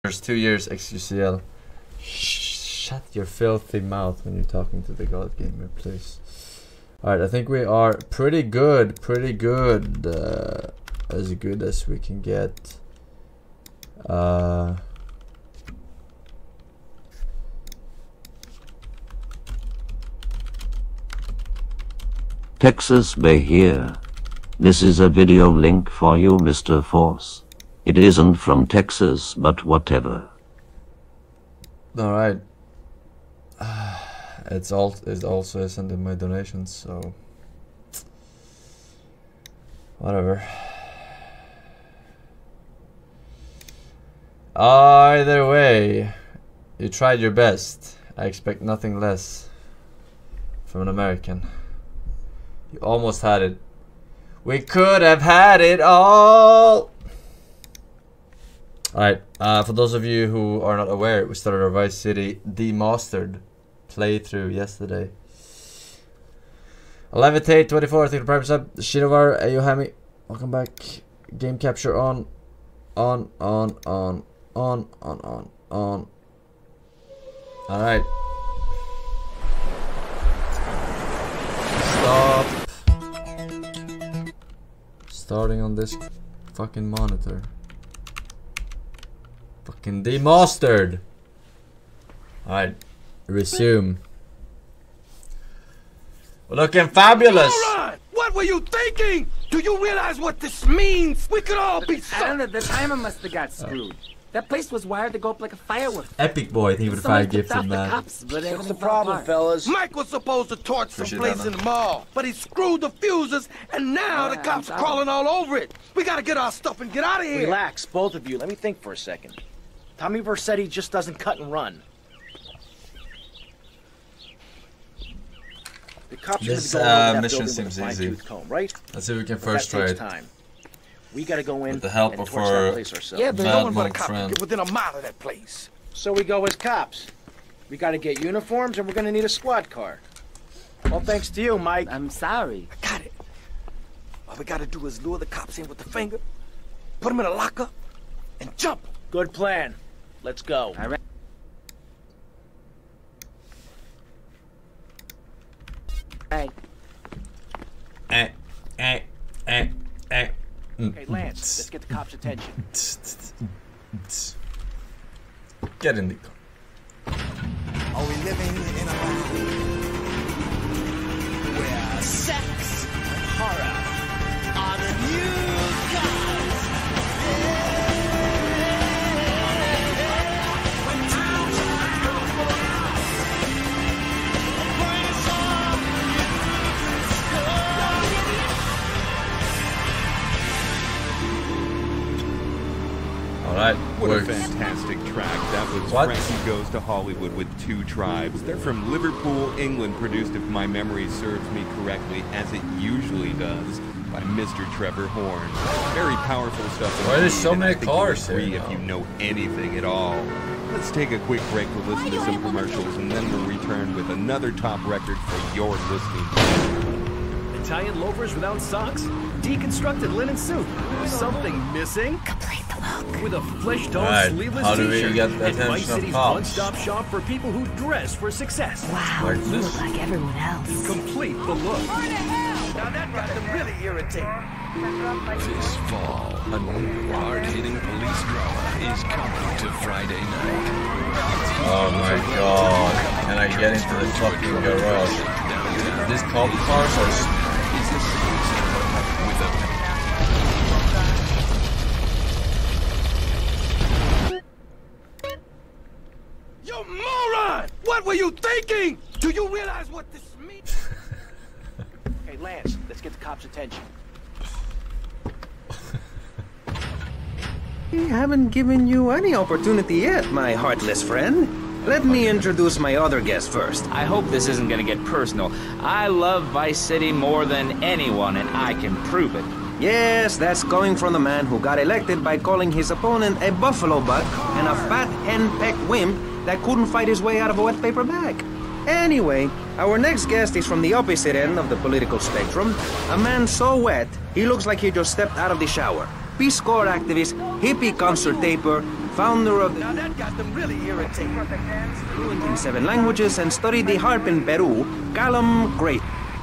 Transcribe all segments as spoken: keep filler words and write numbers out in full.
There's two years X U C L. Shut your filthy mouth when you're talking to the God Gamer, please. Alright, I think we are pretty good, pretty good. Uh, as good as we can get. Uh, Texas Bay here. This is a video link for you, Mister Force. It isn't from Texas, but whatever. Alright. Uh, it's all it also isn't in my donations, so whatever. Either way, you tried your best. I expect nothing less from an American. You almost had it. We could have had it all. Alright, uh, for those of you who are not aware, we started our Vice City Demastered playthrough yesterday. Levitate twenty-four, thank you for Prime Sub. Shirovar, Ayohami, welcome back. Game capture on. On, on, on, on, on, on, on. Alright. Stop. Starting on this fucking monitor. Fucking demastered. Alright. Resume. We're looking fabulous. Moron! What were you thinking? Do you realize what this means? We could all be I don't know, the timer must have got screwed. That place was wired to go up like a firework. Epic boy, thank you for the five gifts from that. What's the problem, fellas? Mike was supposed to torch some place in the mall, but he screwed the fuses, and now Uh, the cops I'm are crawling all over it. We gotta get our stuff and get out of here. Relax, both of you. Let me think for a second. Tommy Vercetti just doesn't cut and run. The cops This are gonna go over uh, that mission building seems with a easy. fine-tooth comb, right? Let's see if we can But first that try takes it. time. We gotta go in With the help and of torch our that place ourselves. Yeah, but bad No one but a monk cop can friend. get within a mile of that place. So we go as cops. We gotta get uniforms, and we're gonna need a squad car. Well, thanks to you, Mike. I'm sorry. I got it. All we gotta do is lure the cops in with the finger, put them in a locker, and jump. Good plan. Let's go. All right. Hey. Eh, eh, eh, eh. Okay, Lance, let's get the cops' attention. Get in the car. Are we living in a life where sex and horror are the new gods? Alright, What works. a fantastic track. That was What? Frankie Goes to Hollywood with Two Tribes. They're from Liverpool, England, produced, if my memory serves me correctly, as it usually does, by Mister Trevor Horn. Very powerful stuff. Why are there indeed, so and I many think you'll cars agree here if now? you know anything at all. Let's take a quick break to listen to some commercials, and then we'll return with another top record for your listening pleasure. Italian loafers without socks? Deconstructed linen suit? Something missing? Complete the look. With a flesh tone Alright, sleeveless how do we t-shirt. get the And Vice attention of City's cops? one-stop shop for people who dress for success. Wow, Like you this? look like everyone else. Complete the look. Now that got them really irritated. This fall, a new hard-hitting police drama is coming to Friday night. Oh my god. Can I get into the fucking garage? These cop cars are... s- Is the police with a You moron! What were you thinking? Do you realize what this means? Hey, Lance, let's get the cops' attention. We haven't given you any opportunity yet, my heartless friend. Let me introduce my other guest first. I hope this isn't gonna get personal. I love Vice City more than anyone, and I can prove it. Yes, that's going from the man who got elected by calling his opponent a buffalo butt and a fat hen-pecked wimp that couldn't fight his way out of a wet paper bag. Anyway, our next guest is from the opposite end of the political spectrum. A man so wet, he looks like he just stepped out of the shower. Peace Corps activist, hippie concert taper, founder of the... Now that got them really irritated. Fluent in seven languages and studied the harp in Peru, Callum Gray.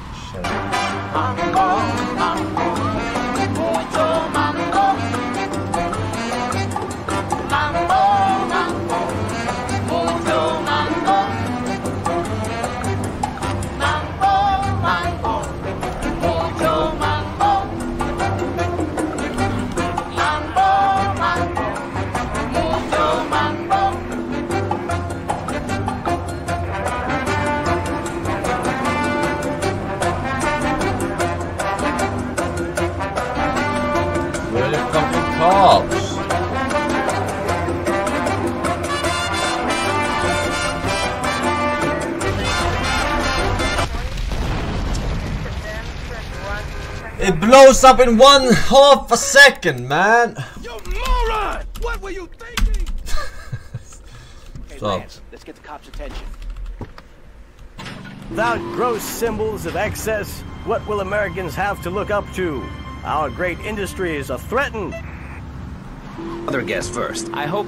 Cops. It blows up in one half a second, man. You moron! What were you thinking? Hey, Stop. Lance, let's get the cops' attention. Without gross symbols of excess, what will Americans have to look up to? Our great industries are threatened. Other guest first. I hope...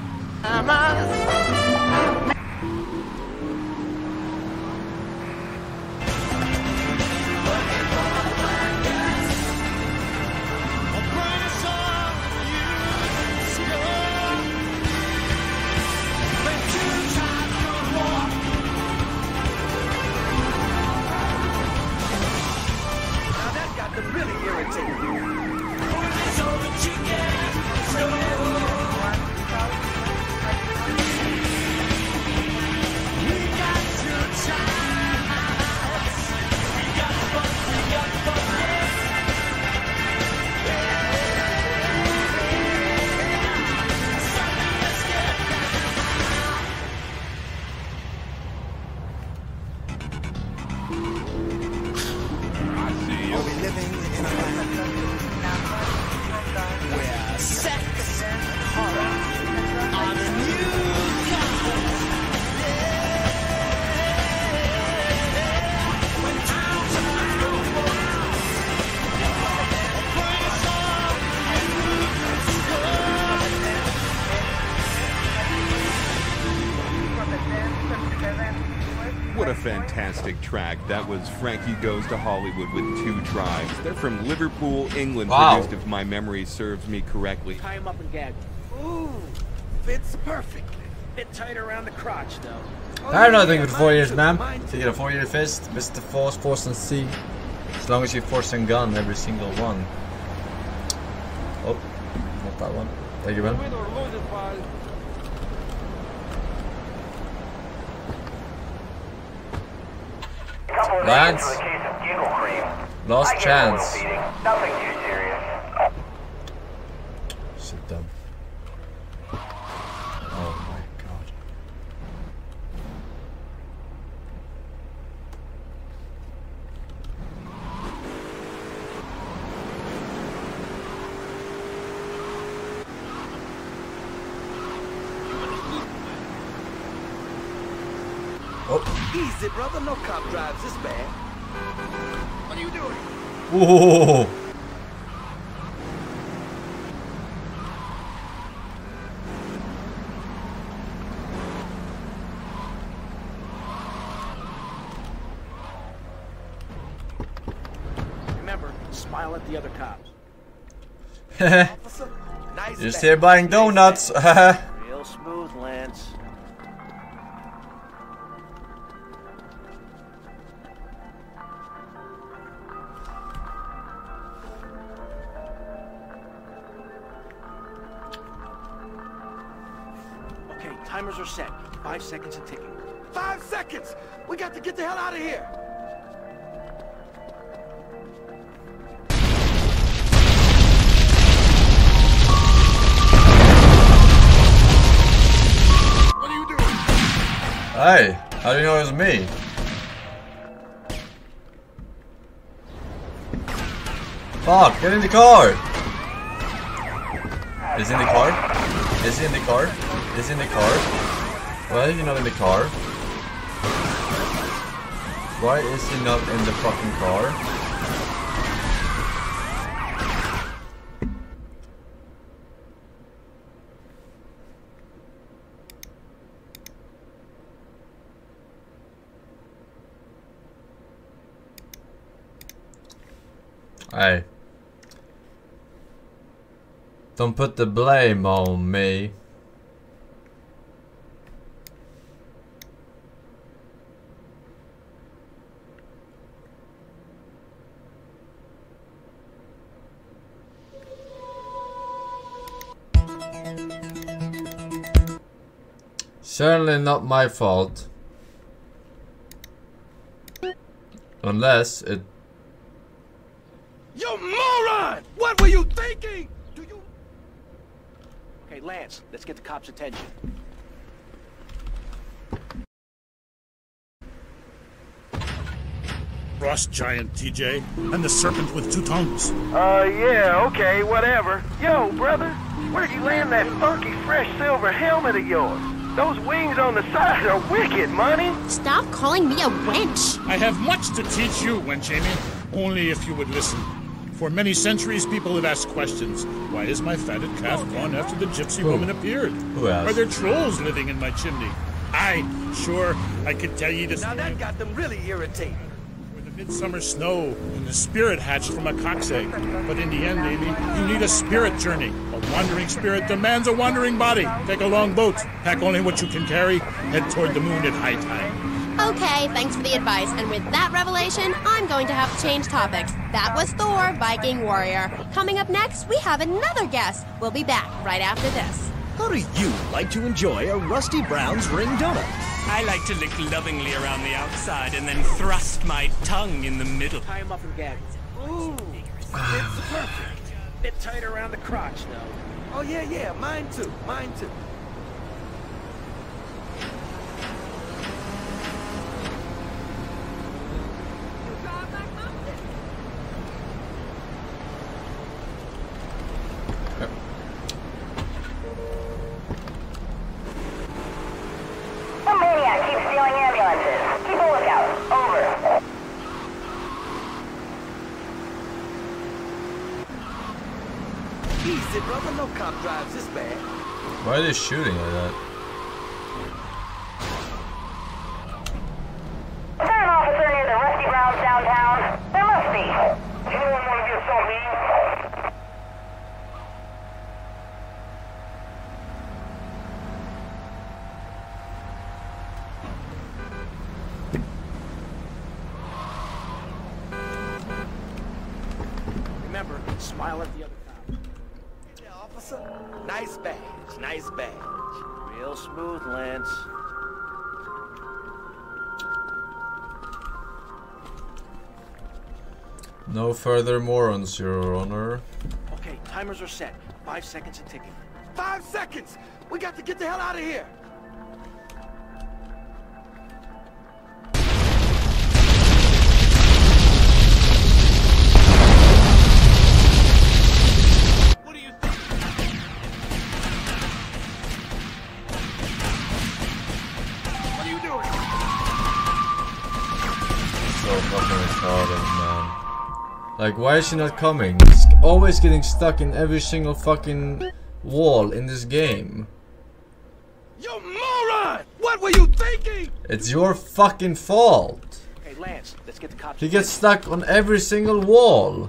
Now that got them really irritated. What a fantastic track. That was Frankie Goes to Hollywood with Two Tribes. They're from Liverpool, England, Wow. produced if my memory serves me correctly. Tie him up and gag him. Ooh, fits perfect. Bit tight around the crotch, though. Oh, I don't know, yeah, I think yeah, with four mine years, too, man. mine To too. get a four year fist, Mister Force, Force and C. As long as you force and gun every single one. Oh, not that one. Thank you, man. Lance, last chance. Nothing too serious. Sit down. Oh my god. Oh. Easy, brother. No cop drives this bad. What are you doing? Whoa. Remember, smile at the other cops. Officer, nice Just back. here buying donuts. Real smooth, Lance. Okay, timers are set. Five seconds and ticking. Five seconds. We got to get the hell out of here. What are you doing? Hey, how do you know it was me? Fuck, get in the car! Is he in the car? Is he in the car? Is he in the car? Why is he not in the car? Why is he not in the fucking car? Hey. Don't put the blame on me. Certainly not my fault. Unless it... You moron! What were you thinking? Do you... Okay, Lance, let's get the cops' attention. Frost giant, T J, and the serpent with two tongues. Uh, yeah, okay, whatever. Yo, brother, where'd you land that funky, fresh silver helmet of yours? Those wings on the side are wicked, money. Stop calling me a wench. I have much to teach you, wench Amy. Only if you would listen. For many centuries, people have asked questions. Why is my fatted calf gone after the gypsy Who? woman appeared? Who asked? Are there trolls living in my chimney? Aye, sure, I could tell you the Now story. that got them really irritated. Midsummer snow, and the spirit hatched from a cock's egg. But in the end, Amy, you need a spirit journey. A wandering spirit demands a wandering body. Take a long boat, pack only what you can carry, head toward the moon at high tide. Okay, thanks for the advice. And with that revelation, I'm going to have to change topics. That was Thor, Viking warrior. Coming up next, we have another guest. We'll be back right after this. How do you like to enjoy a Rusty Brown's ring donut? I like to lick lovingly around the outside and then thrust my tongue in the middle. Tie him up and gag him. Ooh, it's perfect. Bit tight around the crotch, though. Oh, yeah, yeah, mine too, mine too. Some maniac keeps stealing ambulances. Keep a lookout. Over. Easy, brother. No cop drives this bad. Why are they shooting like that? Is there an officer near the Rusty Brown's downtown? There must be. Anyone want to get so mean? Remember, smile at the other cop. Yeah, officer. Nice badge, nice badge. Real smooth, Lance. No further morons, Your Honor. Okay, timers are set. Five seconds and ticking. Five seconds! We got to get the hell out of here! What are you doing? So fucking retarded, man. Like, why is she not coming? She's always getting stuck in every single fucking wall in this game. You moron! What were you thinking? It's your fucking fault. Okay, Lance, let's get the cops. He gets stuck on every single wall.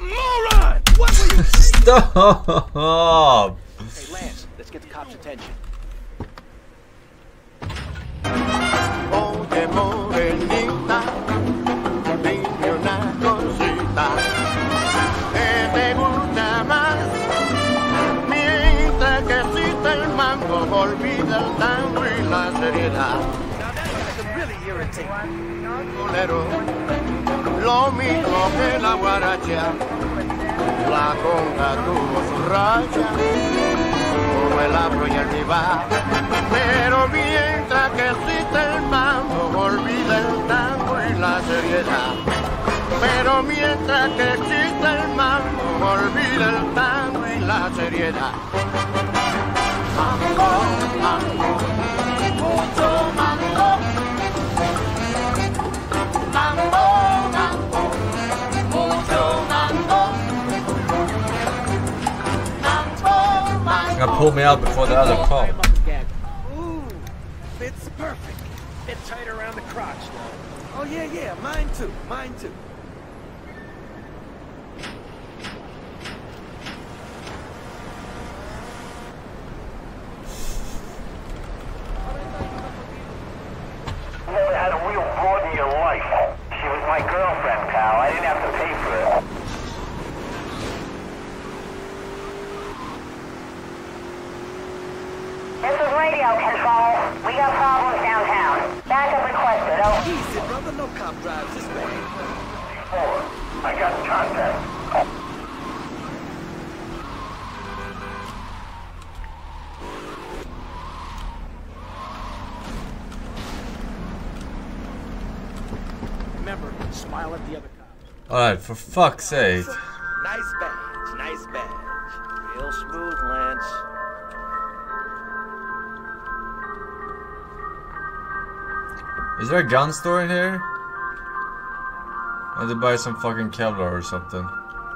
Stop! Hey, Lance, let's get the cops' attention. seriedad. Bolero, lo mismo que la guaracha, la conga tuvo su racha, como el afro y el vivar. Pero mientras que existe el mambo, olvida el tango y la seriedad. Pero mientras que existe el mambo, olvida el tango y la seriedad. Mambo, mambo, mucho mambo. Mambo, mambo, mucho mambo. Mambo, mambo. Gonna pull me out before the other call. Ooh, fits perfect. Bit tight around the crotch, though. Oh, yeah, yeah, mine too, mine too. Never had a real broad in your life. She was my girlfriend, pal. I didn't have to pay for it. This is radio control. We got problems downtown. Backup requested. Oh. Easy, brother. No cop drives this way. Four. I got contact. Remember, smile at the other cops. Alright, for fuck's sake. Nice badge, nice badge. Real smooth, Lance. Is there a gun store in here? I had to buy some fucking Kevlar or something.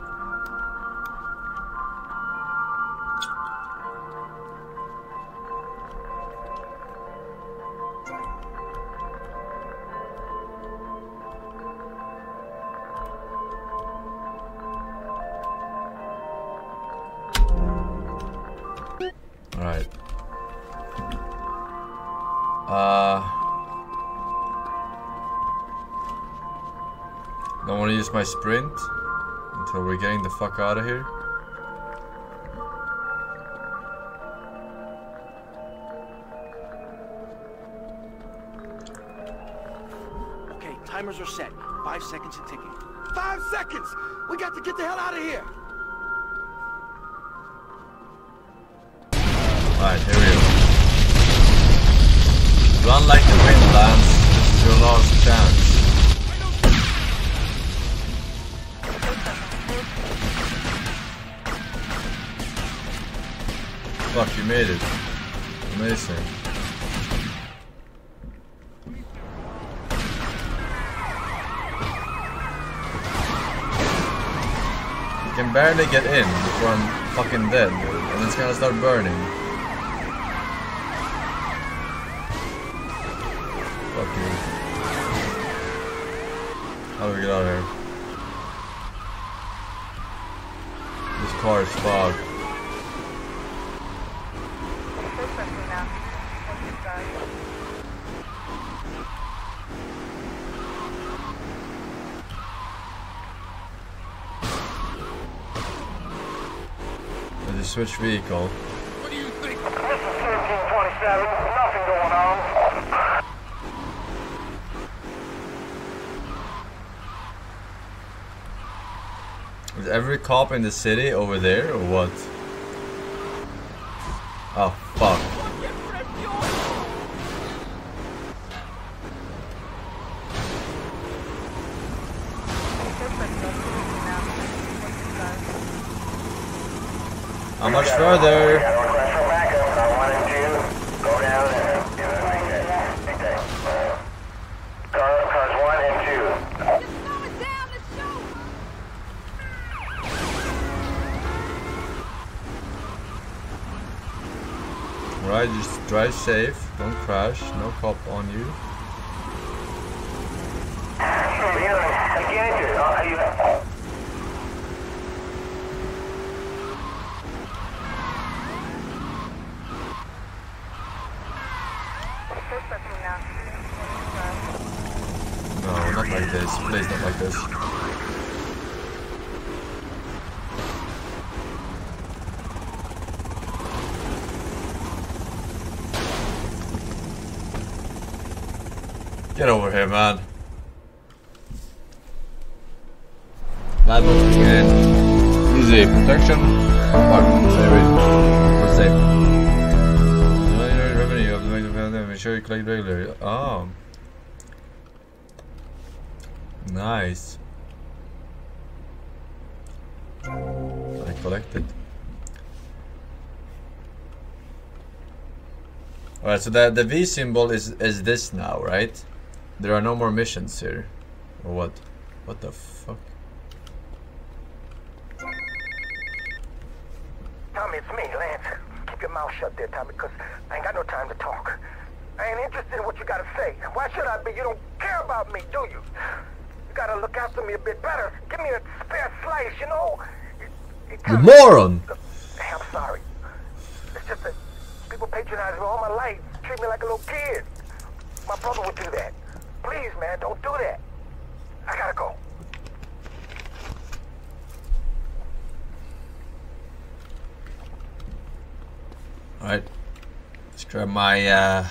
Alright. Uh... Don't want to use my sprint until we're getting the fuck out of here. Okay, timers are set. Five seconds and ticking. Five seconds! We got to get the hell out of here! Alright, here we go. Run like the wind, Lance. This is your last chance. Fuck, you made it. Amazing. You can barely get in before I'm fucking dead, and it's gonna start burning. Fuck you. How do we get out of here? This car is fogged. Let's switch vehicle. What do you think? This is thirteen twenty-seven. Nothing going on. Is every cop in the city over there, or what? Oh, fuck. How much further? Alright, just drive safe, don't crash, no cop on you. No, not like this, please not like this. Get over here, man. That was again. Easy protection. Fuck. What's safe? Revenue of the make sure you collect regularly. Oh. Nice. I collected. Alright, so the, the V symbol is, is this now, right? There are no more missions here. Or what? What the fuck? Tommy, it's me, Lance. Keep your mouth shut there, Tommy, because I ain't got no time to talk. I ain't interested in what you gotta say. Why should I be? You don't care about me, do you? You gotta look after me a bit better. Give me a spare slice, you know? You moron! Hey, I'm sorry. It's just that people patronize me all my life, treat me like a little kid. My brother would do that. Please, man, don't do that. I gotta go. Alright. Let's grab my, uh...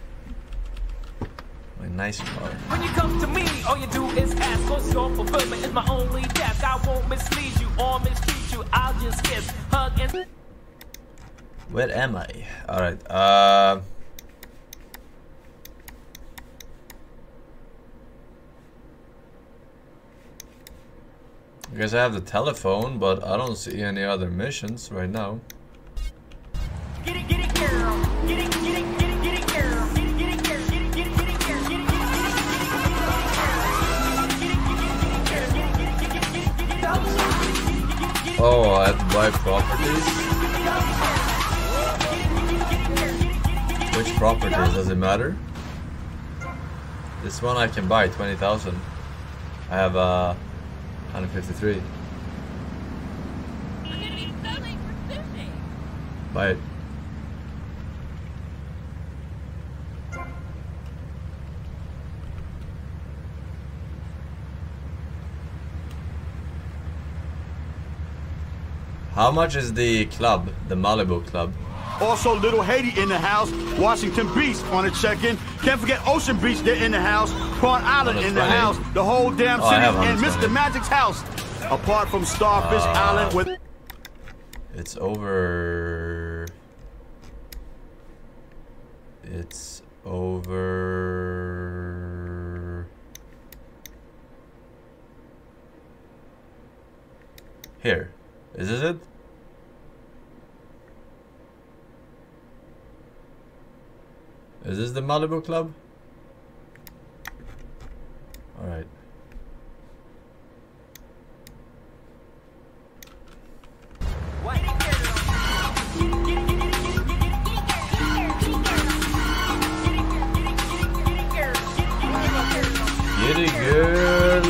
my nice car. When you come to me, all you do is ask, cause your fulfillment is my only task. I won't mislead you or mistreat you, I'll just kiss, hug, and... Where am I? Alright, uh... I guess I have the telephone, but I don't see any other missions right now. Get it, get it, girl. Get it, get it, get it, get it, girl. Get it, get it, girl. Get it, get it, get it, girl. Get it, get it, get it, Oh, I have to buy properties? Which properties? Does it matter? This one I can buy, twenty thousand. I have uh, one hundred fifty-three. Buy it. How much is the club, the Malibu club? Also, Little Haiti in the house. Washington Beach on the check-in. Can't forget Ocean Beach, they're in the house. Prawn Island in the twenty. house. The whole damn Oh, I city have and Mister Magic's house. Apart from Starfish Uh, Island with... It's over... It's over... Here. Is this it? Is this the Malibu Club? Alright. Get it, girl.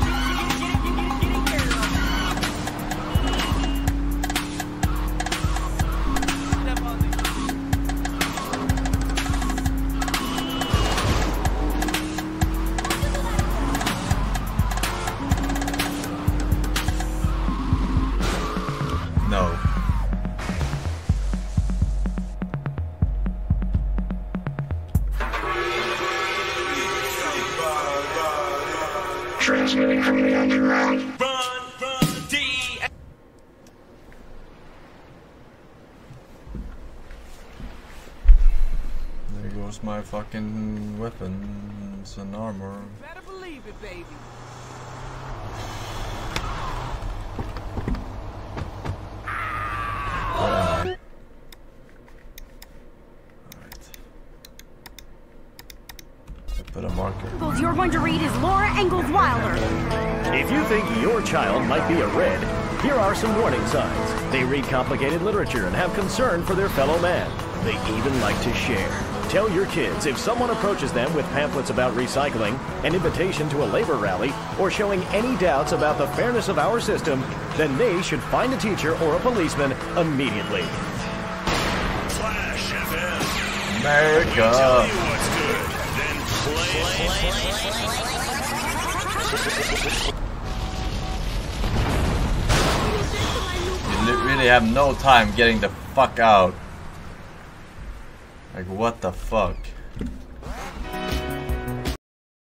No. Transmitting from the underground. There goes my fucking weapons and armor. better believe it, baby. Where am I? Put a marker. You're going to read is Laura Ingalls Wilder. If you think your child might be a red, here are some warning signs. They read complicated literature and have concern for their fellow man. They even like to share. Tell your kids if someone approaches them with pamphlets about recycling, an invitation to a labor rally, or showing any doubts about the fairness of our system, then they should find a teacher or a policeman immediately. Flash F M. America. Tell you what's good, then play You li- really have no time getting the fuck out. Like, what the fuck?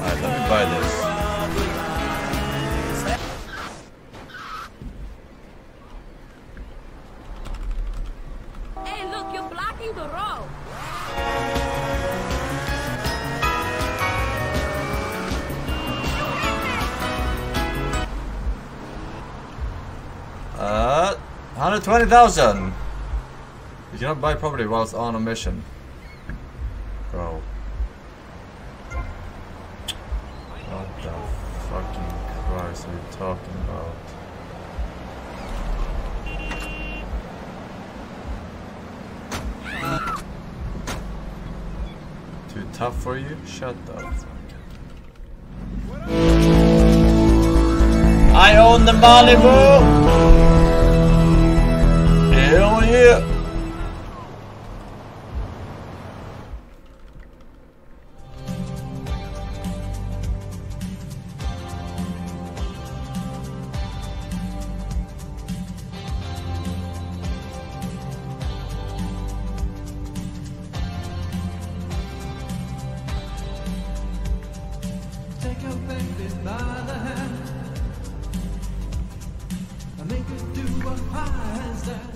Alright, let me buy this. Hey, look, you're blocking the road. Uh, one hundred twenty thousand. You cannot buy property whilst on a mission. Bro. What the fucking Christ are you talking about? Too tough for you? Shut up. I own the Malibu! Hell yeah! Take your baby by the hand and make her do a handstand.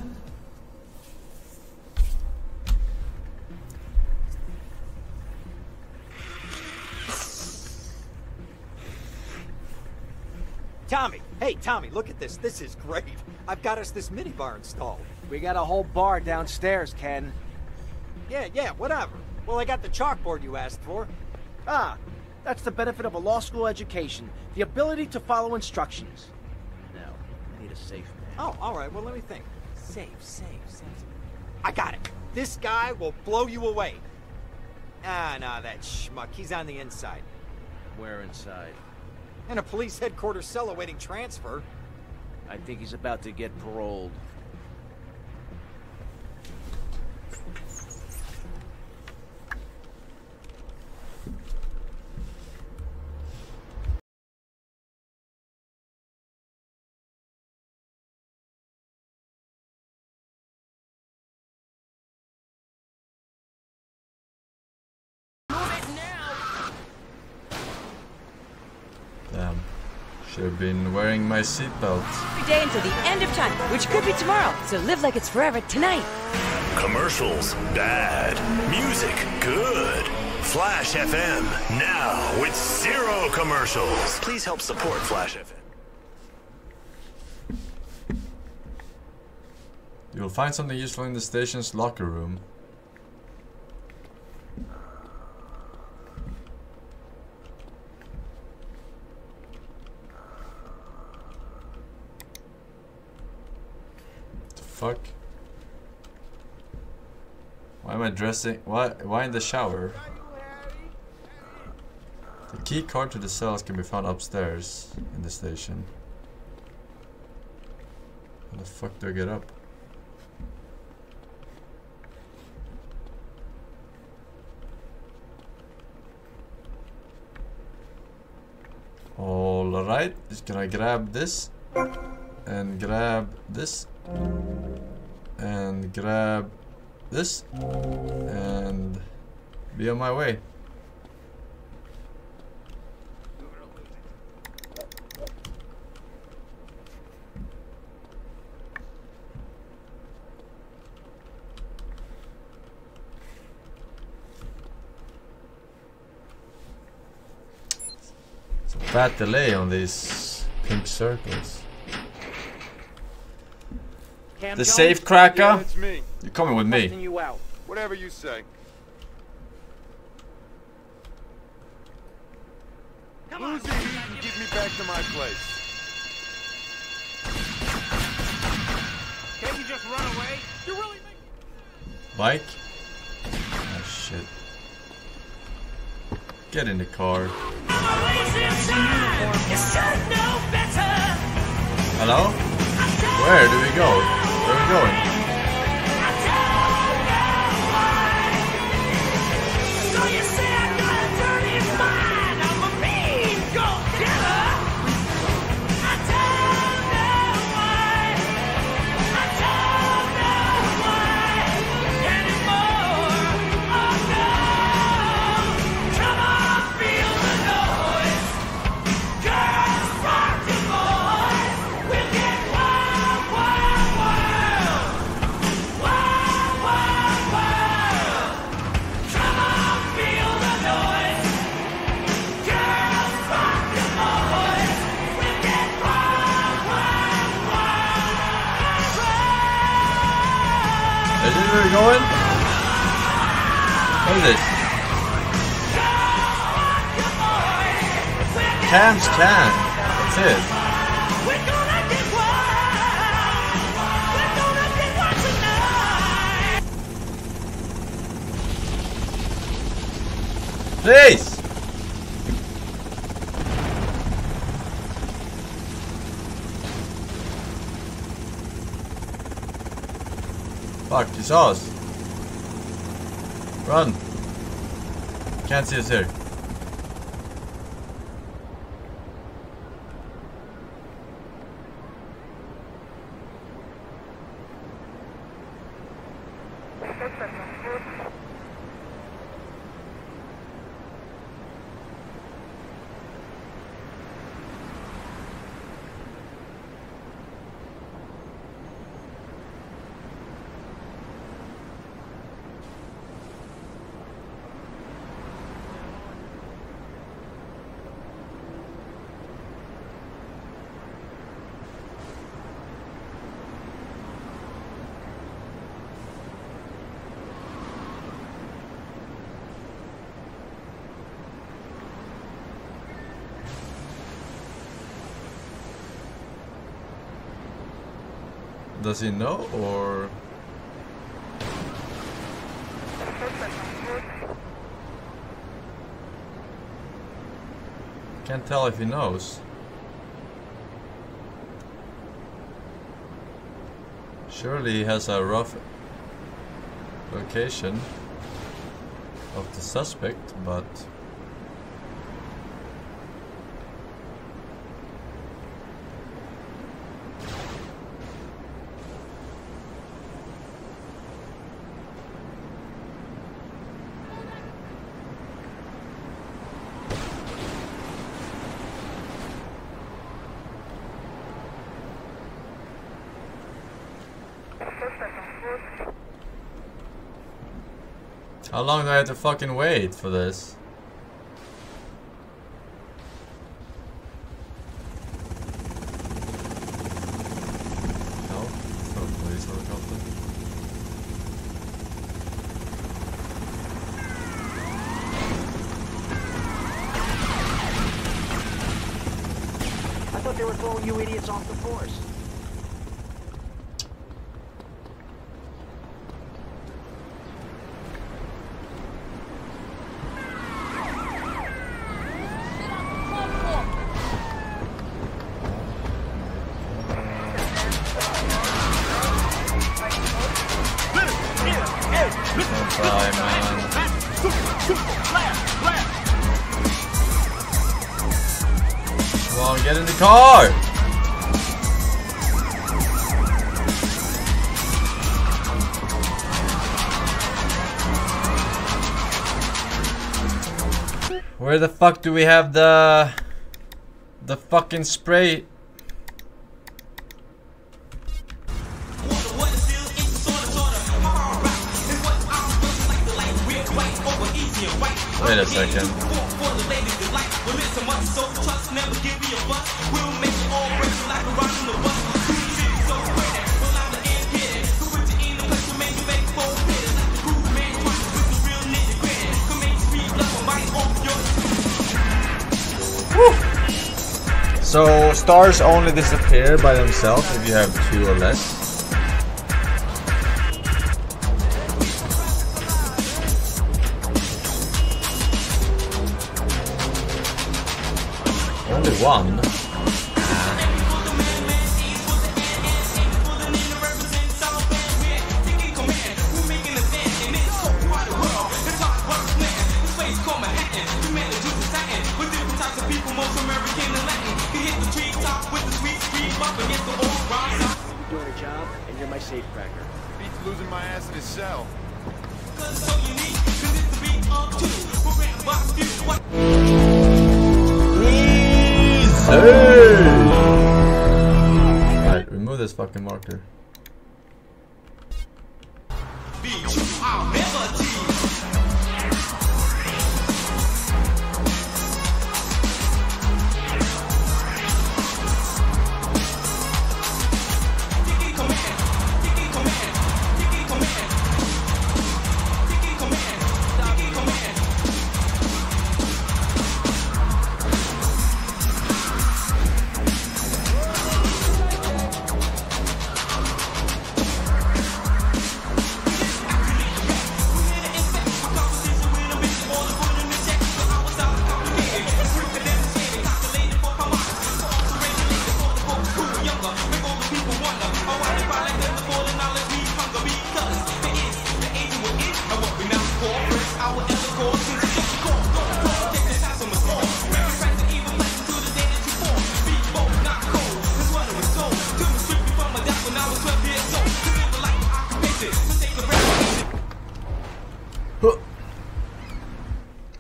Tommy, hey Tommy, look at this. This is great. I've got us this minibar installed. We got a whole bar downstairs, Ken. Yeah, yeah, whatever. Well, I got the chalkboard you asked for. Ah, that's the benefit of a law school education. The ability to follow instructions. Now, I need a safe man. Oh, all right. Well, let me think. Safe, safe, safe. I got it. This guy will blow you away. Ah, nah, that schmuck. He's on the inside. Where inside? In a police headquarters cell awaiting transfer. I think he's about to get paroled. Damn. Should have been wearing my seatbelt. Every day until the end of time, which could be tomorrow. So live like it's forever tonight. Commercials, bad. Music, good. Flash F M, now with zero commercials. Please help support Flash F M. You'll find something useful in the station's locker room. Fuck. Why am I dressing? Why? Why in the shower? The key card to the cells can be found upstairs in the station. How the fuck do I get up? Alright, just gonna grab this and grab this and grab this and be on my way. It's a fat delay on these pink circles. Cam The Jones? safe cracker? Yeah, it's me. You're coming with me. Busting you out. Whatever you say. Come on. Uzi, you get me back to my place. Can't you just run away? You really make Mike? Oh shit. Get in the car. Hello? Where do we go? Where are we going? are we going? What is this? Cam's can. That's it. Please! Fuck, you saw us. Run. Can't see us here. Does he know, or? Can't tell if he knows. Surely he has a rough location of the suspect, but how long do I have to fucking wait for this? No? It's not a police helicopter. I thought they were throwing you idiots off the force. Get in the car! Where the fuck do we have the the fucking spray? Wait a second. So stars only disappear by themselves if you have two or less. Only one. You're doing a job, and you're my safecracker. Beats losing my ass in his cell. Alright, remove this fucking marker.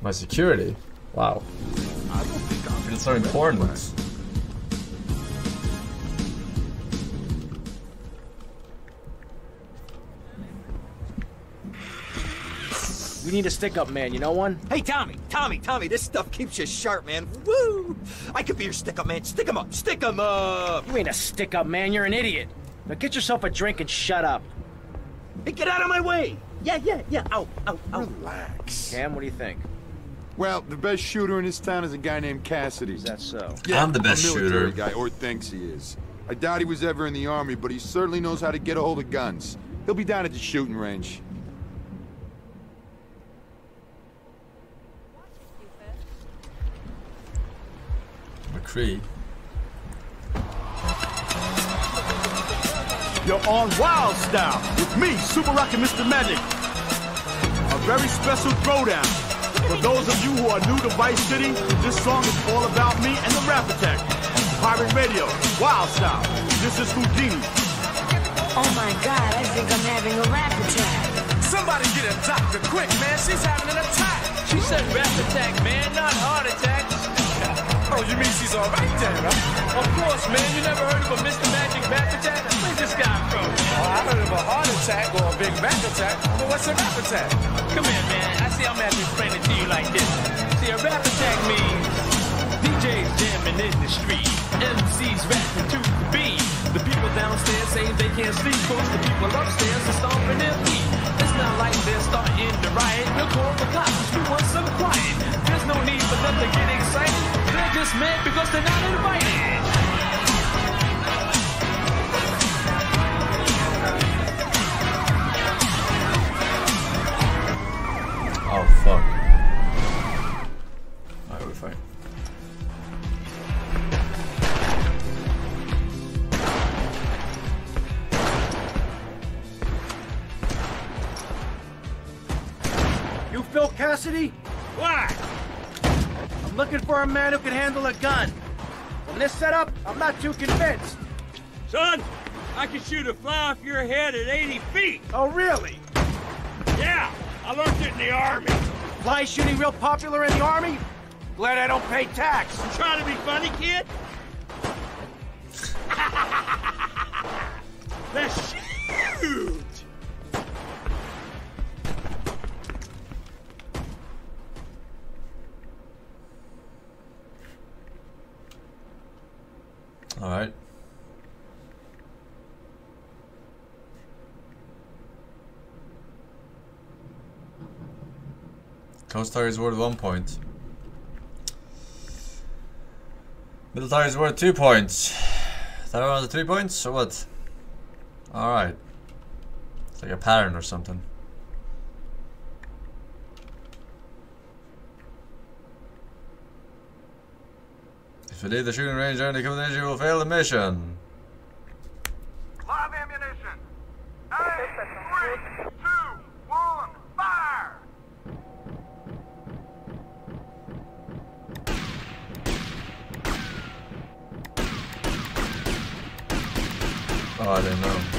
My security? Wow. It's so important. We need a stick-up man, you know one? Hey, Tommy, Tommy, Tommy, this stuff keeps you sharp, man. Woo! I could be your stick-up man. Stick 'em up, stick 'em up! You ain't a stick-up man, you're an idiot. Now get yourself a drink and shut up. Hey, get out of my way! Yeah, yeah, yeah, ow, ow, ow. Relax. Cam, what do you think? Well, the best shooter in this town is a guy named Cassidy. Is that so? Yeah, I'm the best a military shooter. guy, or thinks he is. I doubt he was ever in the army, but he certainly knows how to get a hold of guns. He'll be down at the shooting range. McCree. You're on Wild Style with me, Super Rocket Mister Magic. A very special throwdown. For those of you who are new to Vice City, this song is all about me and the Rap Attack. Pirate Radio, Wild Style. This is Houdini. Oh my god, I think I'm having a rap attack. Somebody get a doctor quick, man. She's having an attack. She said rap attack, man, not heart attack. Oh, you mean she's all right then, huh? Of course, man. You never heard of a Mister Magic rap attack? Where's this guy from? Oh, I heard of a heart attack or a big rap attack. But what's a rap attack? Come here, man. I see I'm gonna have to explain it to you like this. See, a rap attack means D Js jamming in the street, M Cs rapping to the beat. The people downstairs say they can't sleep, cause the people upstairs are stomping their feet. It's not like they're starting to riot. We'll call the cops, we want some quiet. There's no need for them to get excited. They're just mad because they're not invited. Oh fuck. Alright, we're fine. You Phil Cassidy? Why? I'm looking for a man who can handle a gun. From this setup, I'm not too convinced. Son, I can shoot a fly off your head at eighty feet. Oh, really? Yeah, I learned it in the Army. Fly shooting real popular in the Army? Glad I don't pay tax. You trying to be funny, kid? Let's shoot! All right. Co-star is worth one point. Middle tire is worth two points. Is that around the three points or what? All right. It's like a pattern or something. If you leave the shooting range during the combination, you will fail the mission. Live ammunition. Eight, three, two, one, fire! Oh, I didn't know.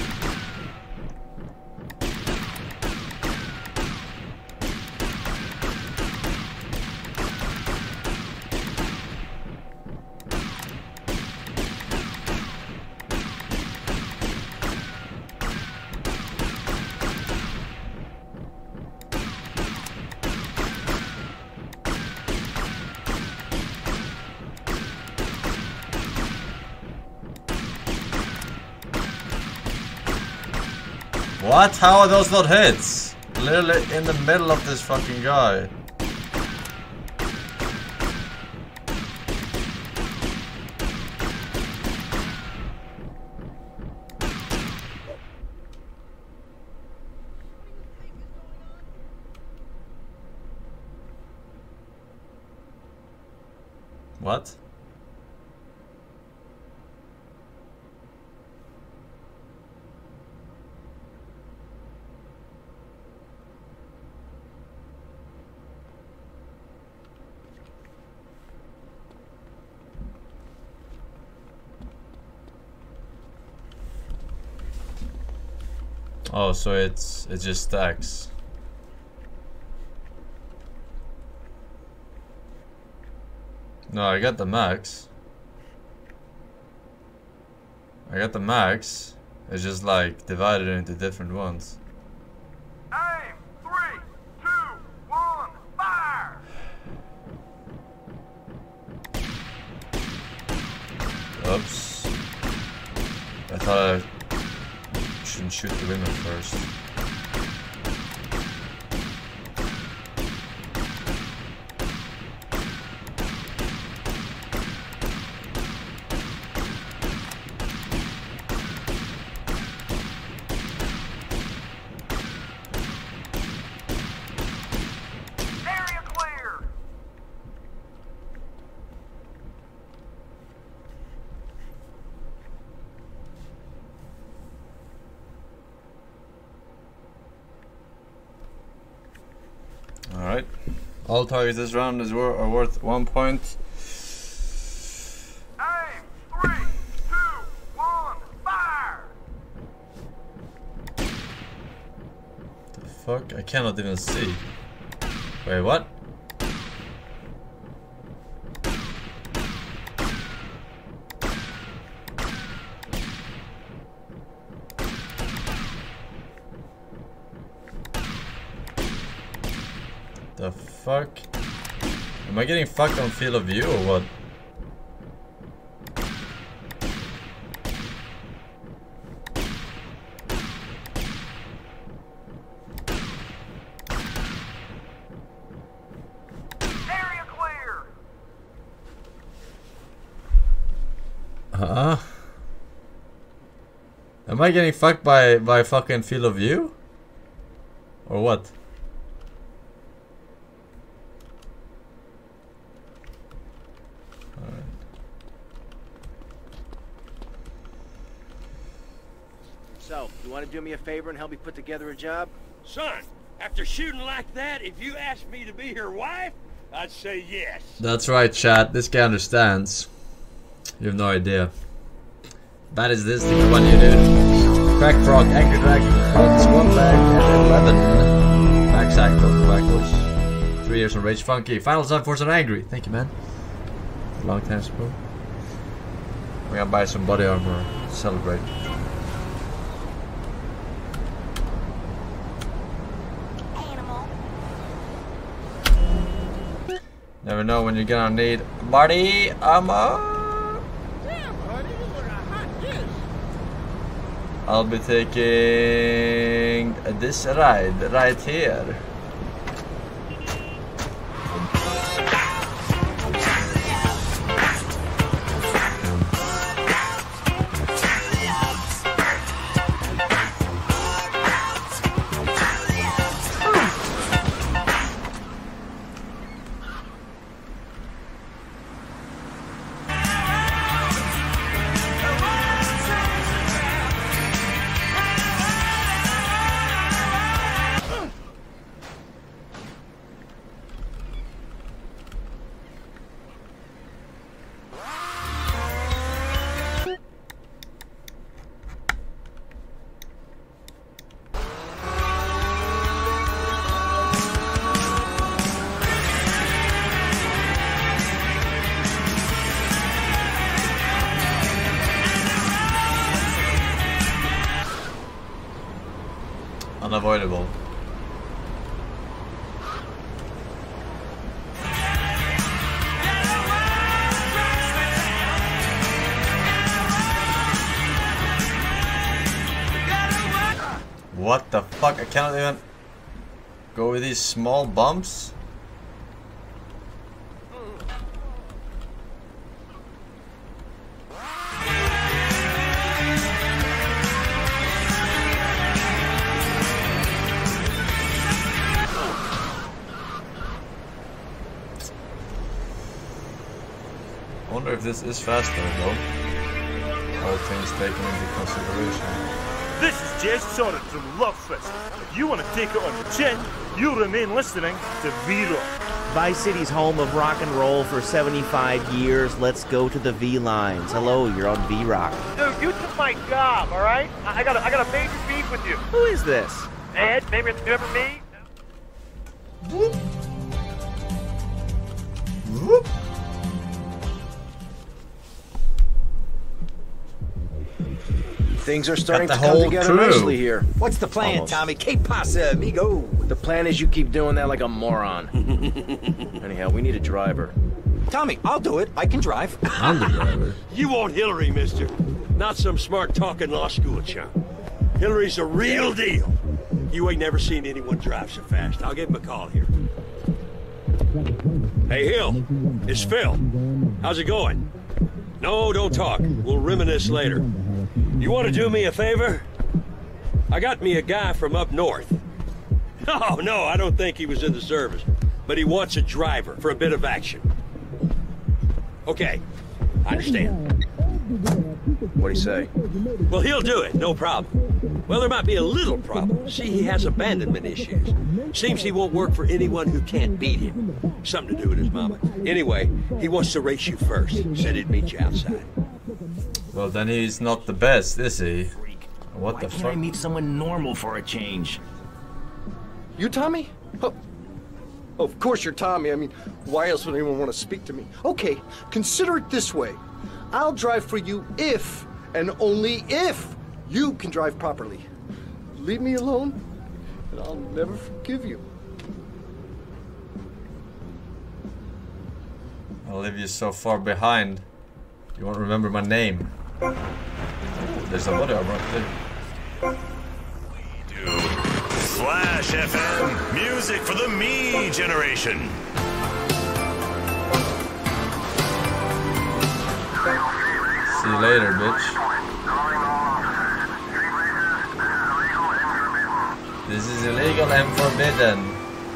What? How are those not hits? Literally in the middle of this fucking guy. What? Oh, so it's it just stacks. No, I got the max. I got the max. It's just like divided into different ones. Aim! Three, two, one, fire! Oops. I thought I shouldn't shoot the women first. Area clear! Alright. All targets this round is wor are worth one point. Aim! Three, two, one, fire! The fuck? I cannot even see. Wait, what? The fuck? Am I getting fucked on field of view or what? Area clear! Huh? Am I getting fucked by by fucking field of view? Or what? So, you want to do me a favor and help me put together a job? Son, after shooting like that, if you asked me to be your wife, I'd say yes. That's right, chat. This guy understands. You have no idea. Bad is this, think about you, dude. Crack Frog, Angry Dragon, Squad Bag, and eleven. Backside, Black Horse. Three years on Rage Funky. Final time for some Angry. Thank you, man. Long time support. We're gonna buy some body armor. Celebrate. Never know when you're gonna need body armor. Damn, buddy, look at how hot this. I'll be taking this ride right here. Unavoidable. What the fuck? I cannot even go with these small bumps. I wonder if this is faster though. All things taken into consideration. This is Jez Soren from Lovefest. If you want to take it on the chin, you'll remain listening to V-Rock. Vice City's home of rock and roll for seventy-five years. Let's go to the V-Lines. Hello, you're on V-Rock. Dude, you took my job, all right? I got a, I got a major beef with you. Who is this? Ed, maybe it's never me. Whoop. Whoop. Things are starting to the come whole together crew. nicely here. What's the plan, Almost. Tommy? Que pasa, amigo? The plan is you keep doing that like a moron. Anyhow, we need a driver. Tommy, I'll do it. I can drive. I'm the driver. You want Hillary, mister. Not some smart-talking law school chump. Hillary's a real deal. You ain't never seen anyone drive so fast. I'll give him a call here. Hey, Hill. It's Phil. How's it going? No, don't talk. We'll reminisce later. You want to do me a favor? I got me a guy from up north. No, no, I don't think he was in the service. But he wants a driver for a bit of action. Okay, I understand. What'd he say? Well, he'll do it, no problem. Well, there might be a little problem. See, he has abandonment issues. Seems he won't work for anyone who can't beat him. Something to do with his mama. Anyway, he wants to race you first. Said he'd meet you outside. Well, then he's not the best, is he? What Why the can't fuck? I meet someone normal for a change? You, Tommy? Oh, of course you're Tommy. I mean, why else would anyone want to speak to me? Okay, consider it this way. I'll drive for you if, and only if, you can drive properly. Leave me alone, and I'll never forgive you. I'll leave you so far behind. You won't remember my name. Ooh, there's a body armor up there. Flash F M, music for the me generation. See you later, bitch. This is illegal and forbidden.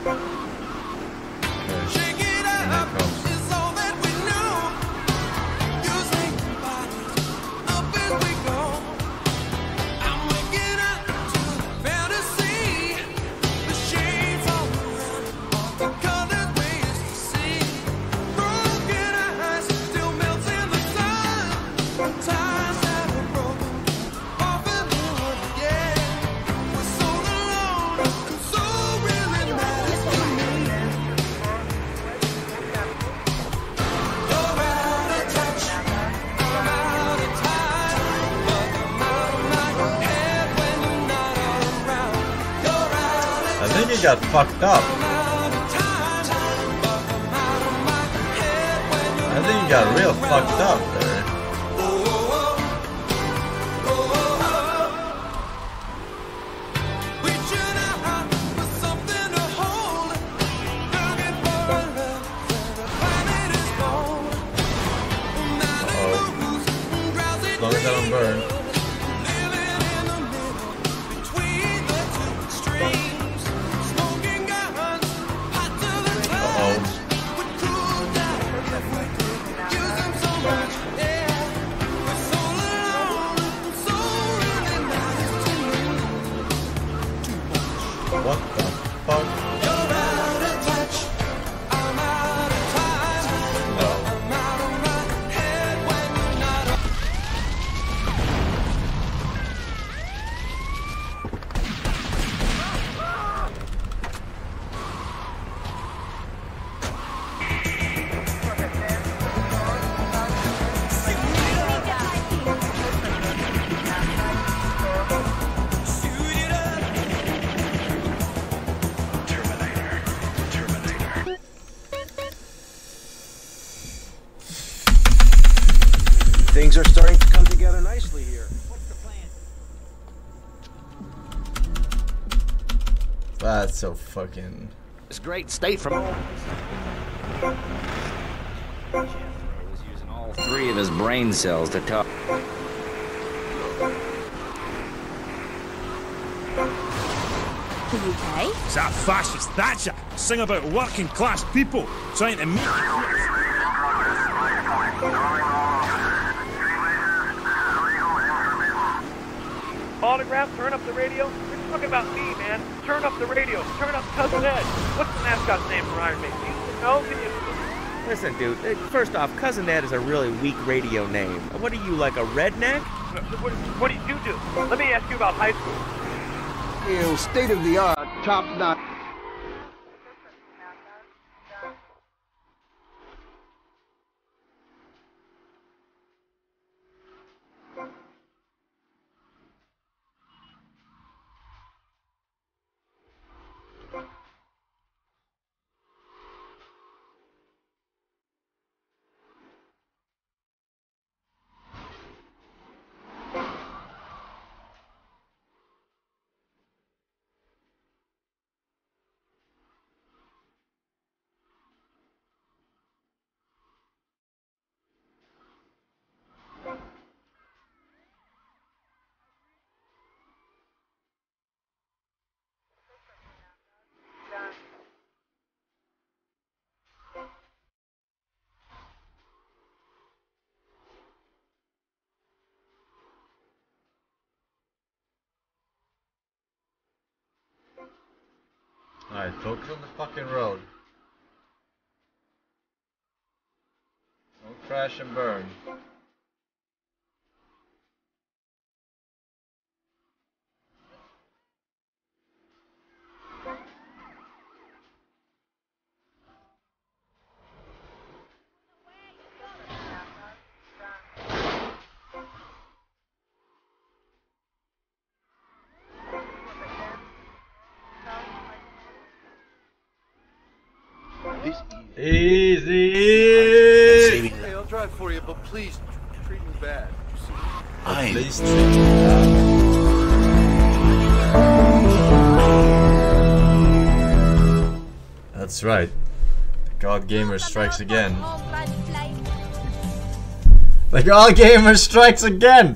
I think he got fucked up. I think he got real fucked up there. Uh-oh. As long as I don't burn. What the fuck? Things are starting to come together nicely here. What's the plan? That's so fucking... It's great state from all. was using all three of his brain cells to talk. The U K? It's that fascist Thatcher sing about working class people trying to meet. Autograph, turn up the radio. You're talking about me, man. Turn up the radio. Turn up Cousin Ed. What's the mascot's name for Iron Maiden? You know? Can you... Listen, dude, uh, first off, Cousin Ed is a really weak radio name. What are you, like a redneck? What, what did you do? Let me ask you about high school. You know, state of the art, top notch. Alright, focus on the fucking road. Don't crash and burn. Easy. Hey, I'll drive for you, but please treat me bad. At least. That's right. The God Gamer strikes again. The God Gamer strikes again!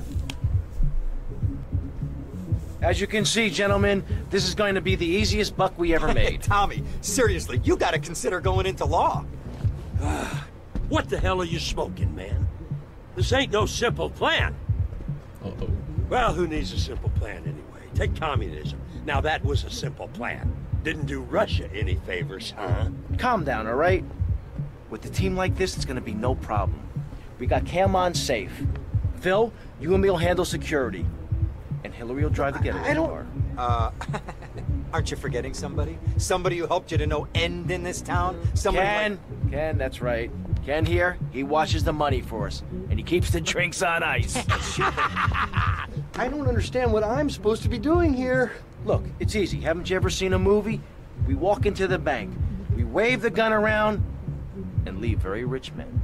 As you can see, gentlemen, this is going to be the easiest buck we ever made. Tommy, seriously, you gotta consider going into law. What the hell are you smoking, man? This ain't no simple plan. Uh-oh. Well, who needs a simple plan anyway? Take communism. Now that was a simple plan. Didn't do Russia any favors, huh? Calm down, all right? With a team like this, it's gonna be no problem. We got Cam on safe. Phil, you and me will handle security. And Hillary will drive the getaway car. Uh, aren't you forgetting somebody? Somebody who helped you to no end in this town? Somebody Ken, like... Ken, that's right. Ken here, he washes the money for us. And he keeps the drinks on ice. I don't understand what I'm supposed to be doing here. Look, it's easy. Haven't you ever seen a movie? We walk into the bank, we wave the gun around, and leave very rich men.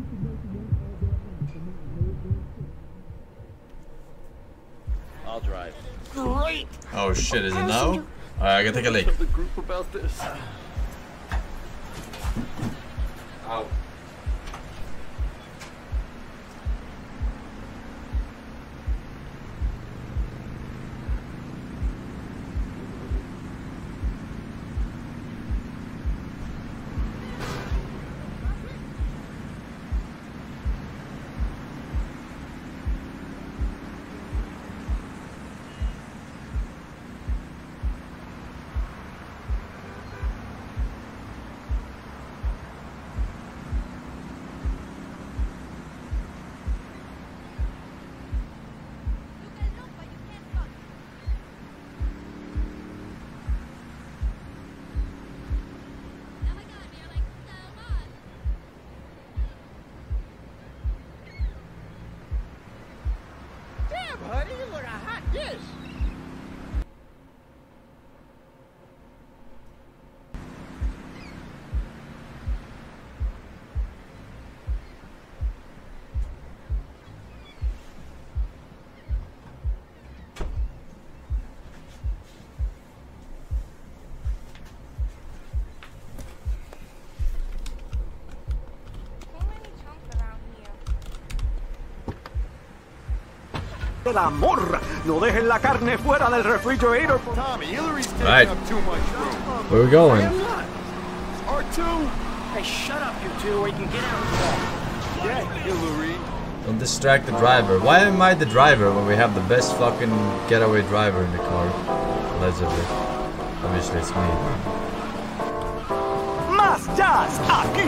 I'll drive. Great! Oh shit, is it now? Alright, I gotta take a leak. The group about this. Ow. Buddy, you look a hot dish. La morra. No dejen la carne fuera del refrigerator. Tommy, Hillary's taking Right. up too much room. Where are we going? R two. Hey, shut up, you two, or you can get out and walk. Yeah, Hillary. Don't distract the driver. Why am I the driver when we have the best fucking getaway driver in the car? Allegedly. Obviously it's me. Más jazz aquí.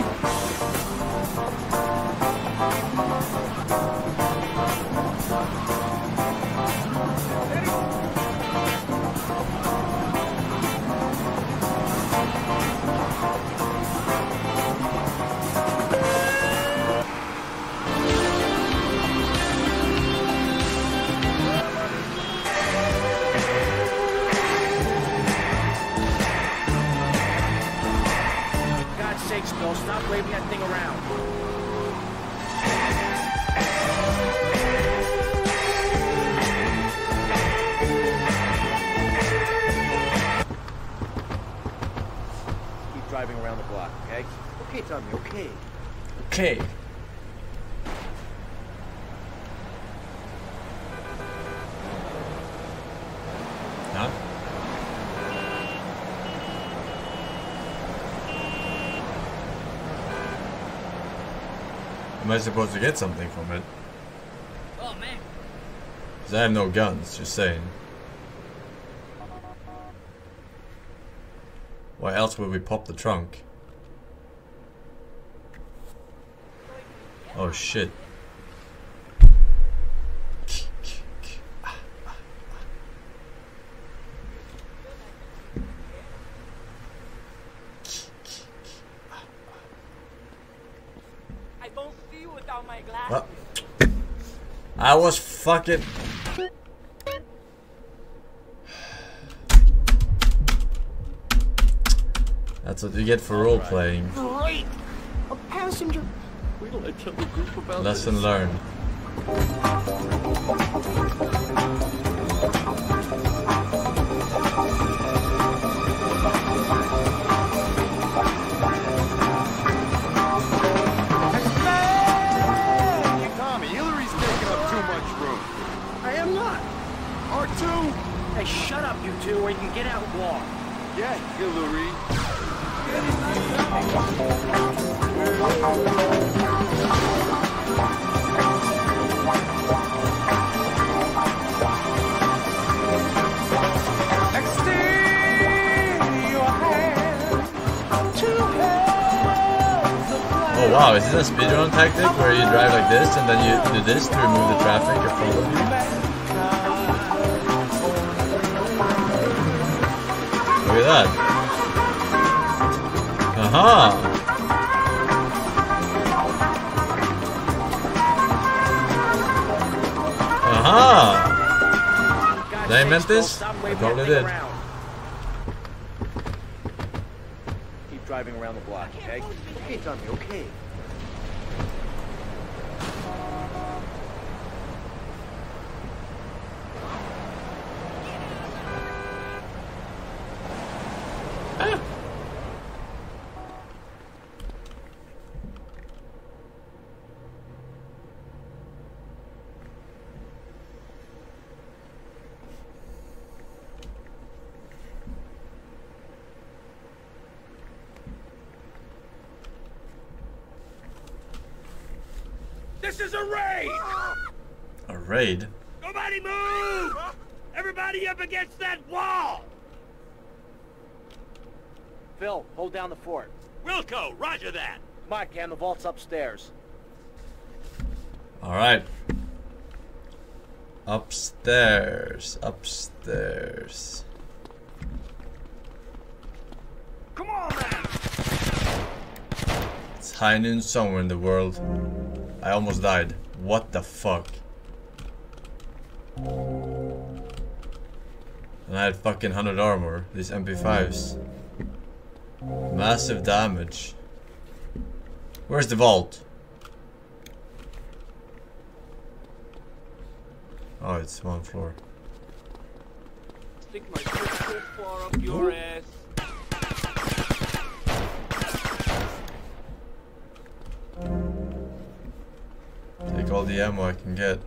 God's sakes, Bill, stop waving that thing around. Keep driving around the block, okay? Okay, Tommy, okay. Okay. Huh? Am I supposed to get something from it? Oh, man. Because I have no guns, just saying. Why else would we pop the trunk? Oh shit. I don't see without my glasses. Well, I was fucking... That's what you get for role playing. Great! A passenger. Wait till I tell the group about Lesson this. learned. Tommy, Hillary's taking up too much room. I am not. R two? Hey, shut up, you two, or you can get out and walk. Yeah, Hillary. Oh wow, is this a speedrun tactic where you drive like this and then you do this to remove the traffic in front of you? Look at that. Aha! Aha! Did I invent this? I probably did. Keep driving around the block, okay? Okay, Tommy, okay. This is a raid! A raid? Nobody move! Everybody up against that wall! Phil, hold down the fort. Wilco, roger that. Come on, Cam, the vault's upstairs. Alright. Upstairs. Upstairs. Come on, man! It's high noon somewhere in the world. I almost died. What the fuck? And I had fucking one hundred armor. These M P fives. Massive damage. Where's the vault? Oh, it's one floor. Stick my foot so far up your ass. Take all the ammo I can get.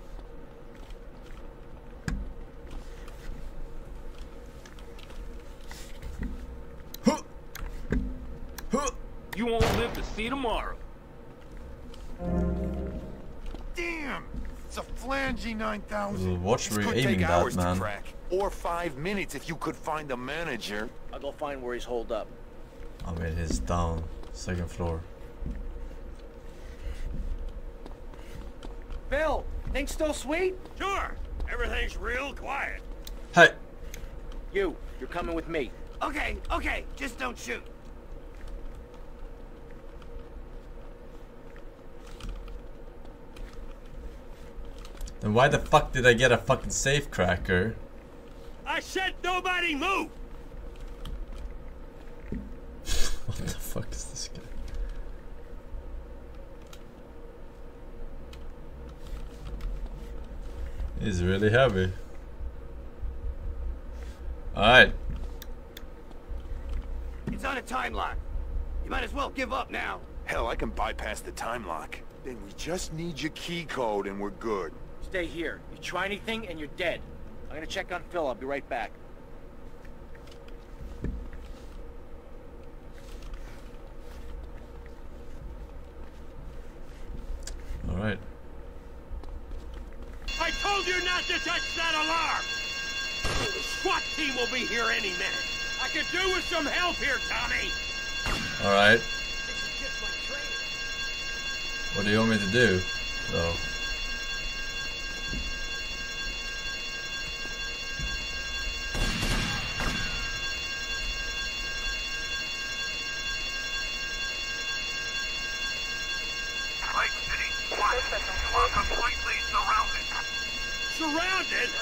You won't live to see tomorrow. Damn! It's a flangy nine thousand. Watch This where you're could aiming take that, hours man. to crack. Or five minutes if you could find a manager. I'll go find where he's holed up. I mean, he's down. Second floor. Phil, things still sweet? Sure. Everything's real quiet. Hey. You, you're coming with me. Okay, okay, just don't shoot. Then why the fuck did I get a fucking safe cracker? I said nobody move! What the fuck is this guy? He's really heavy. Alright. It's on a time lock. You might as well give up now. Hell, I can bypass the time lock. Then we just need your key code and we're good. Stay here. You try anything and you're dead. I'm gonna check on Phil. I'll be right back. Alright. I told you not to touch that alarm! The SWAT team will be here any minute. I could do with some help here, Tommy. Alright. What do you want me to do? Oh. Lake City, what? You are completely surrounded. Surrounded?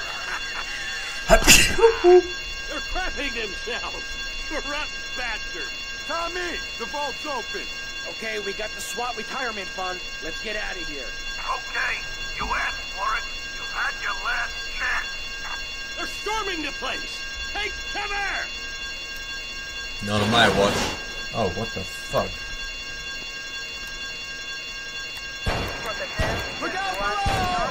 They're crapping themselves. Rotten bastards. Tommy, the vault's open. Okay, we got the SWAT retirement fund. Let's get out of here. Okay, you asked for it. You've had your last chance. They're storming the place. Take cover! Not on my watch. Oh, what the fuck? Look out below!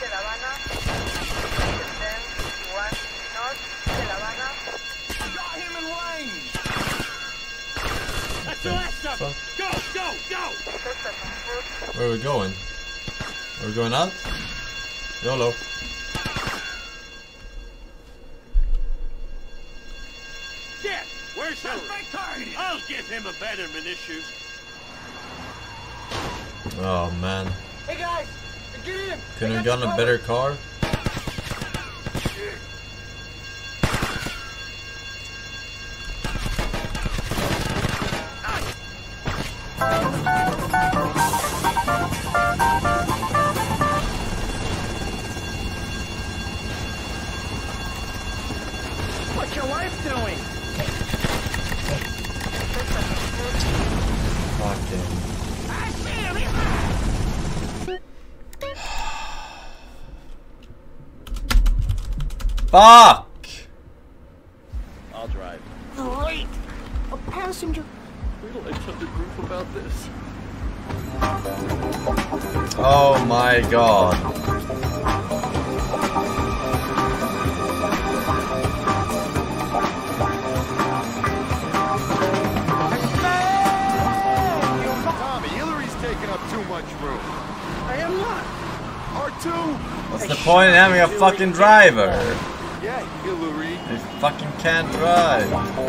Got him in range! That's the last of them! Go, go, go! Where are we going? Are we going out? YOLO. Shit! Where's Hillary? I'll give him abandonment issues. Oh man. Hey guys, get in! Couldn't have gotten a better car? What's your wife doing? Fucking. Fuck! I'll drive. Great! A passenger. Wait till I tell the group about this. Oh my god. Tommy, Hillary's taking up too much room. I am not. R two. What's the point in having a fucking driver? Yeah, Hillary. They fucking can't drive.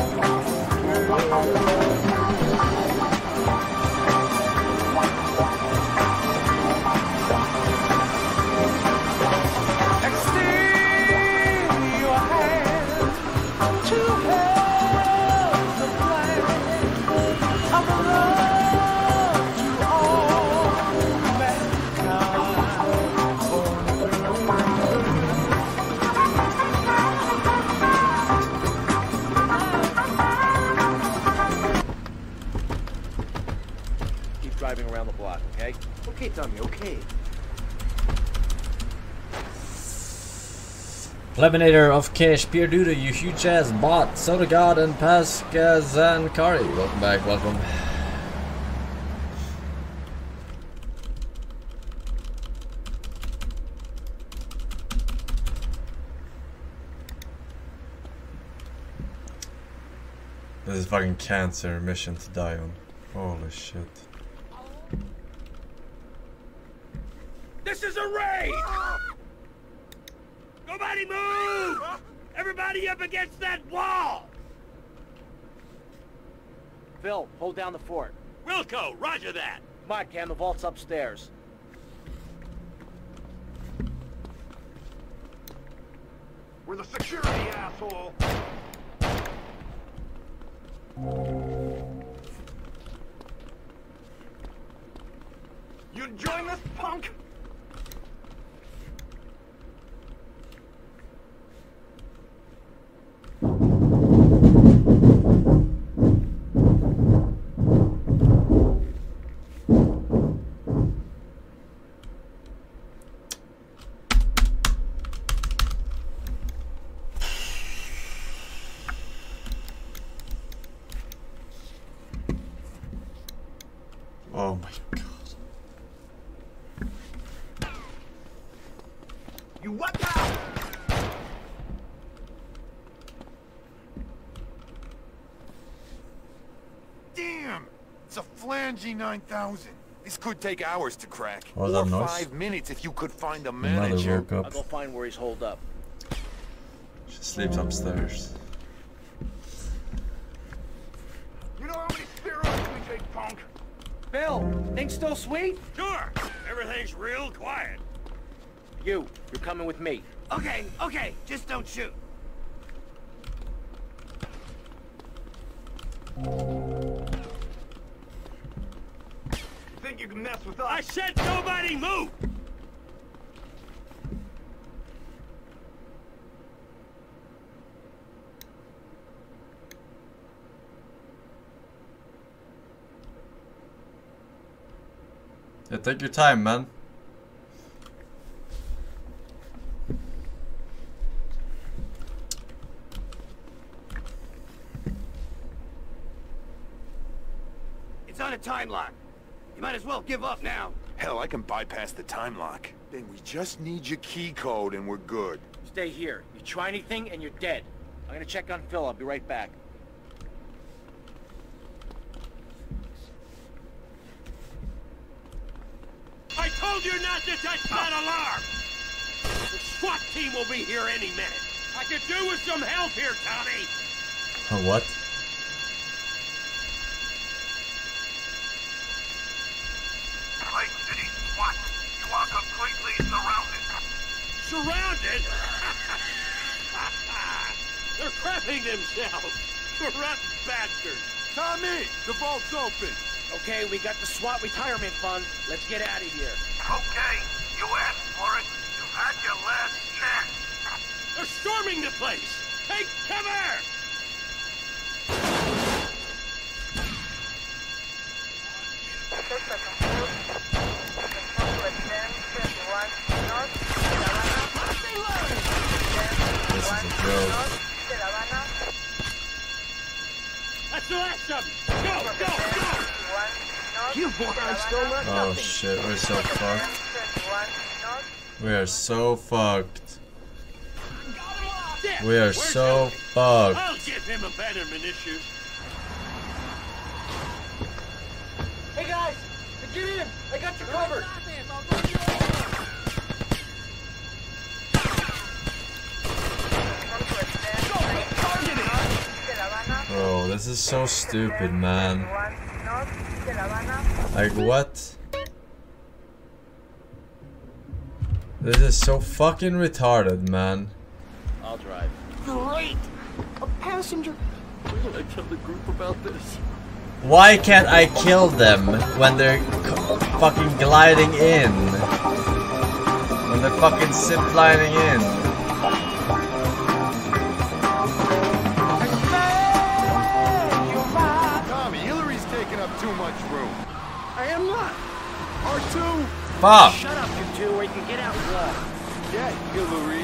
Driving around the block, okay? Okay, Tommy, okay. Plebinator of Cash, Pierre Duda, you huge ass bot, Soda God, and Pascazankari. Welcome back, welcome. This is fucking cancer mission to die on. Holy shit. This is a raid! Nobody move! Everybody up against that wall! Phil, hold down the fort. Wilco, roger that! Come on, Cam, the vault's upstairs. We're the security, asshole. You enjoying this, punk? Oh my god. You what now? Damn! It's a Flangy nine thousand. This could take hours to crack. What was or that noise? five minutes if you could find a Mother manager. woke up. I'll go find where he's holed up. She sleeps upstairs. Phil, things still sweet? Sure. Everything's real quiet. You, you're coming with me. Okay, okay, just don't shoot. Think you can mess with us? I said nobody move! Yeah, take your time, man. It's on a time lock. You might as well give up now. Hell, I can bypass the time lock. Then we just need your key code and we're good. Stay here. You try anything and you're dead. I'm gonna check on Phil. I'll be right back. I told you not to touch that alarm! The SWAT team will be here any minute. I could do with some help here, Tommy! What? Lake City SWAT, you are completely surrounded. Surrounded? They're crapping themselves! Rotten bastards! Tommy, the vault's open. Okay, we got the SWAT retirement fund. Let's get out of here. Okay, you asked for it. You've had your last chance. They're storming the place! Take cover! This is a joke. That's the last of them! Go, go, go! You morons still learn Oh nothing. shit, we're so fucked. We are so fucked. We are so fucked. I'll give him a Bannerman issue. Hey guys, get in. I got you covered. Bro, this is so stupid, man. Like, what? This is so fucking retarded, man. I'll drive. Great. A passenger. We're gonna tell the group about this. Why can't I kill them when they're fucking gliding in? When they're fucking ziplining in? Tommy, Hillary's taking up too much room. I am not. R two. Fuck! Shut up, you two, or you can get out and walk. Yeah, Hillary.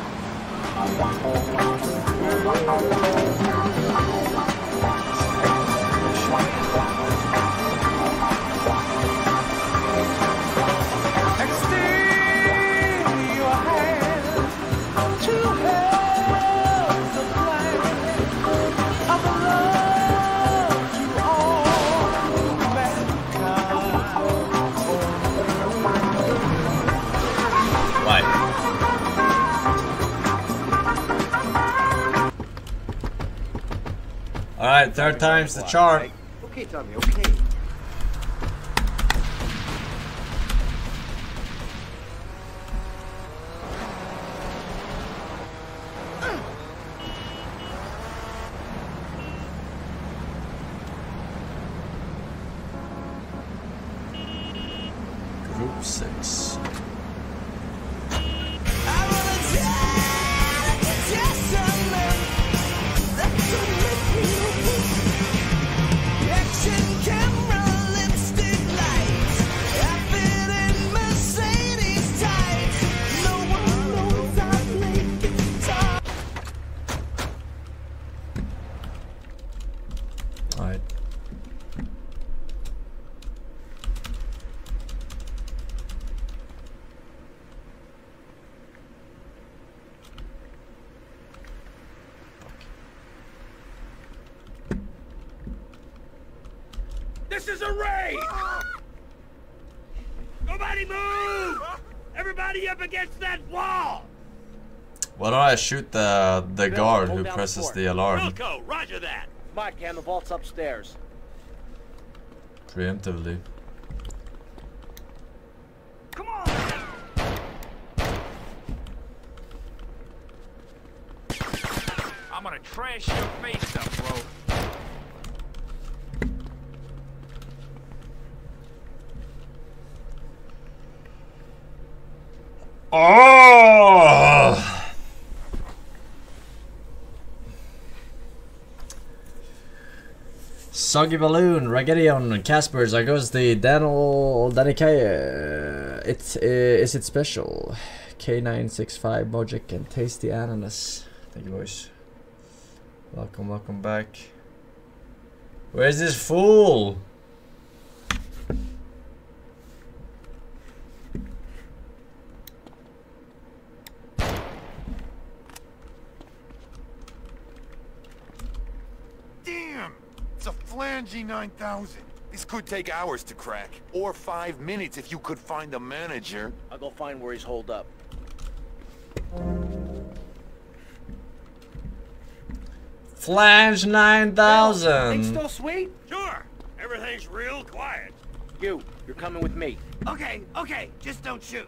Extend your hand to help the plan of love to all mankind. Why? Alright, third time's the charm. Okay, Tommy, okay. Group six. Alright. This is a raid! Nobody move! Everybody up against that wall! Why don't I shoot the the Bill, guard hold who down presses fort. the alarm Wilco, roger that! Come on, Cam, the vault's upstairs. preemptively? Come on! I'm gonna trash your face up, bro. Oh! Soggy Balloon, Ragedion, Casper, Zagosti, Daniel, Danikaya. It's, uh, is it special? K nine six five, Mojic, and Tasty Ananas. Thank you, boys. Welcome, welcome back. Where's this fool? Damn! It's a Flangy nine thousand. This could take hours to crack. Or five minutes if you could find a manager. I'll go find where he's holed up. Flange nine thousand. Things still sweet? Sure. Everything's real quiet. You, you're coming with me. Okay, okay, just don't shoot.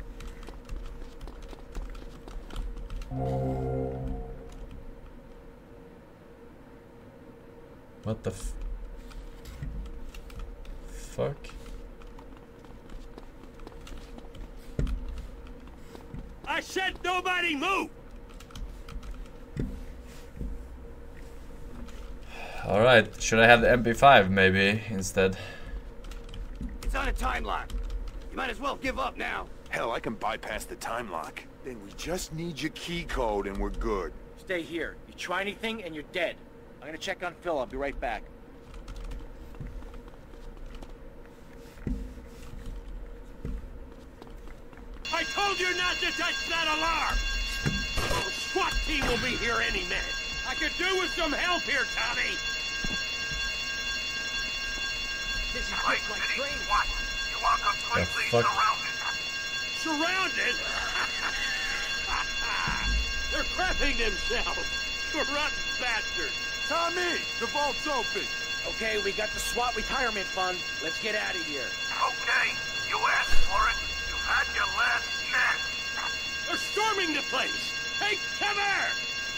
What the f fuck? I said nobody move! Alright, should I have the M P five maybe instead? It's on a time lock. You might as well give up now. Hell, I can bypass the time lock. Then we just need your key code and we're good. Stay here. You try anything and you're dead. I'm gonna check on Phil. I'll be right back. I told you not to touch that alarm! The SWAT team will be here any minute. I could do with some help here, Tommy! This is just like training. What? You are completely fuck? surrounded. Surrounded? They're crapping themselves! Rotten bastards! Tommy! The vault's open! Okay, we got the SWAT retirement fund. Let's get out of here. Okay, you asked for it. You had your last chance. They're storming the place! Take cover!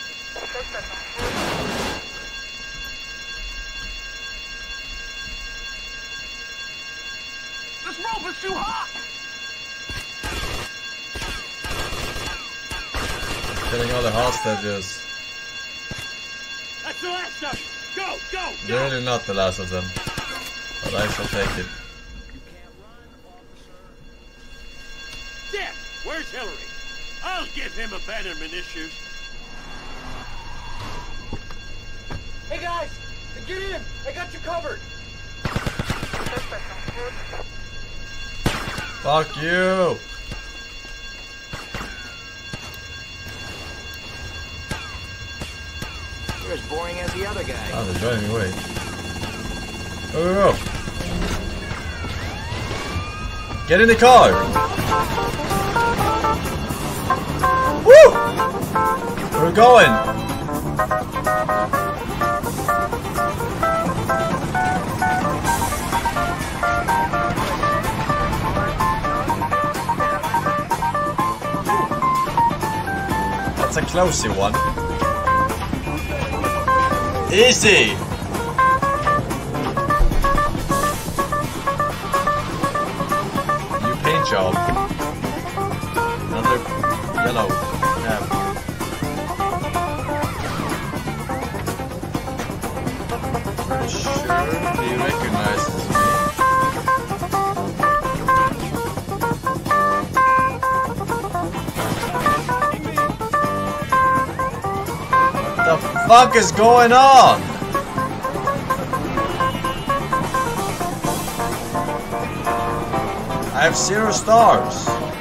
This rope is too hot! Killing all the hostages. That's the last of them! Go, go, go! Really not the last of them. But I shall take it. Dick, where's Hillary? I'll give him abandonment issues. Hey guys, get in! I got you covered. Fuck you! You're as boring as the other guy. Oh, they're driving away. Go, go, go! Get in the car! Woo! We're going! That's a closey one. Easy! New paint job. Another yellow cab. Sure, he recognizes me. What the fuck is going on? I have zero stars.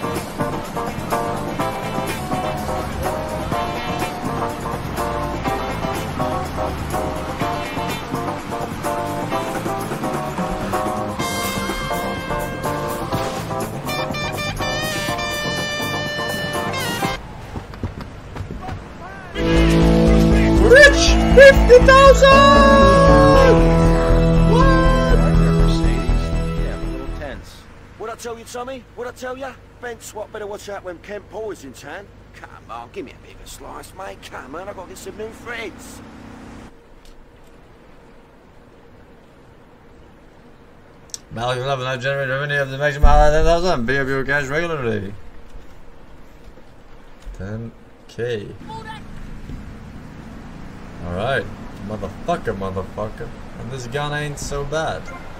Rich! fifty thousand! Mercedes? Yeah, a little tense. What up, I tell you, Tommy? What I tell you? Ben Swat better watch out when Kent Paul is in town. Come on, give me a bigger slice, mate. Come on, I've got to get some new friends. Malik will have now generate revenue of the maximum ten thousand. Pay up your cash regularly. ten K. Alright. Motherfucker, motherfucker. And this gun ain't so bad.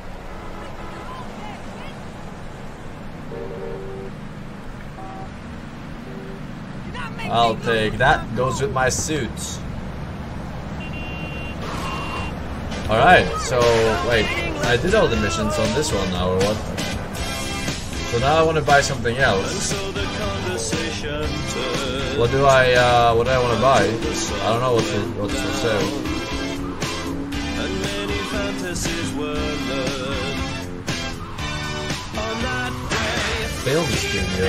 I'll take that. Goes with my suit. Alright, so wait, I did all the missions on this one now, or what? So now I want to buy something else. What do I, uh, what do I want to buy? I don't know what's for, what's for sale. Film studio.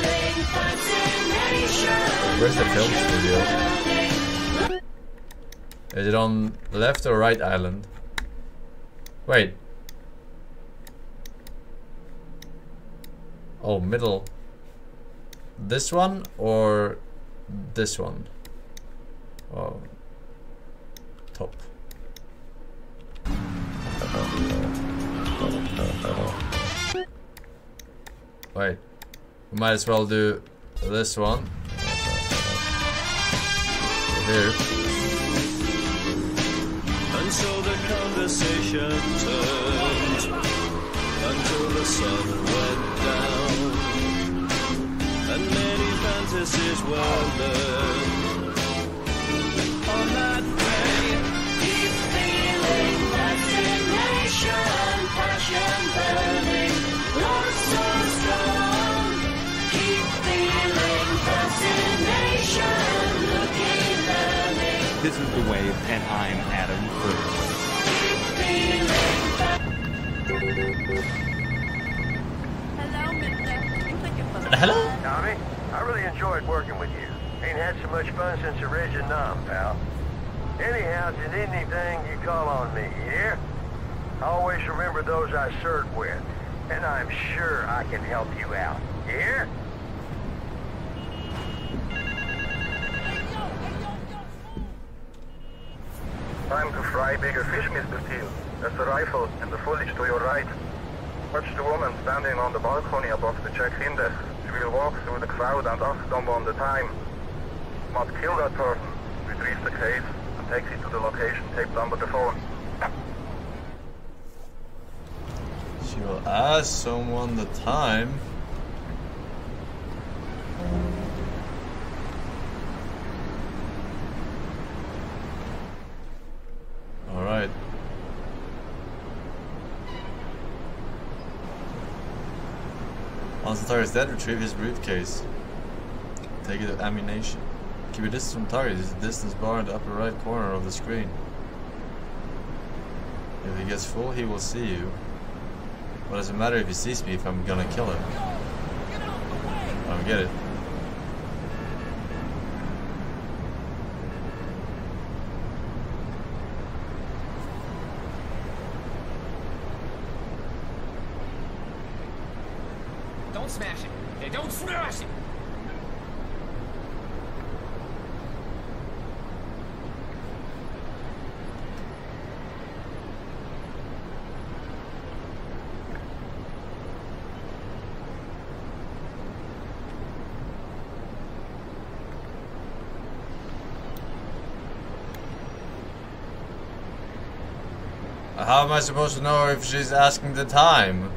Where's the film studio? Is it on the left or right island? Wait. Oh, middle. This one or this one? Oh. Top. Wait. We might as well do this one. Here. And so the conversation turned until the sun went down, and many fantasies were learned on that day. Deep feeling, fascination, passion burning, love so strong. Keep feeling fascination, looking burning. This is The Wave, and I'm Adam Cruz. Hello, mister. Hello? Tommy, I really enjoyed working with you. Ain't had so much fun since the Vietnam, pal. Anyhow, if you need anything, you call on me, you hear? Always remember those I served with, and I'm sure I can help you out. You hear? Time to fry bigger fish, Mister Teal. There's the rifle and the foliage to your right. Watch the woman standing on the balcony above the check-in desk. She will walk through the crowd and ask someone the time. Must kill that person, retrieve the case, and takes it to the location taped under the phone. She will ask someone the time. Alright. Once the target is dead, retrieve his briefcase. Take it to ammunition. Keep a distance from target. Use the distance bar in the upper right corner of the screen. If he gets full, he will see you. What does it matter if he sees me if I'm gonna kill him? I don't get it. Don't smash it. Okay, don't smash it. How am I supposed to know if she's asking the time?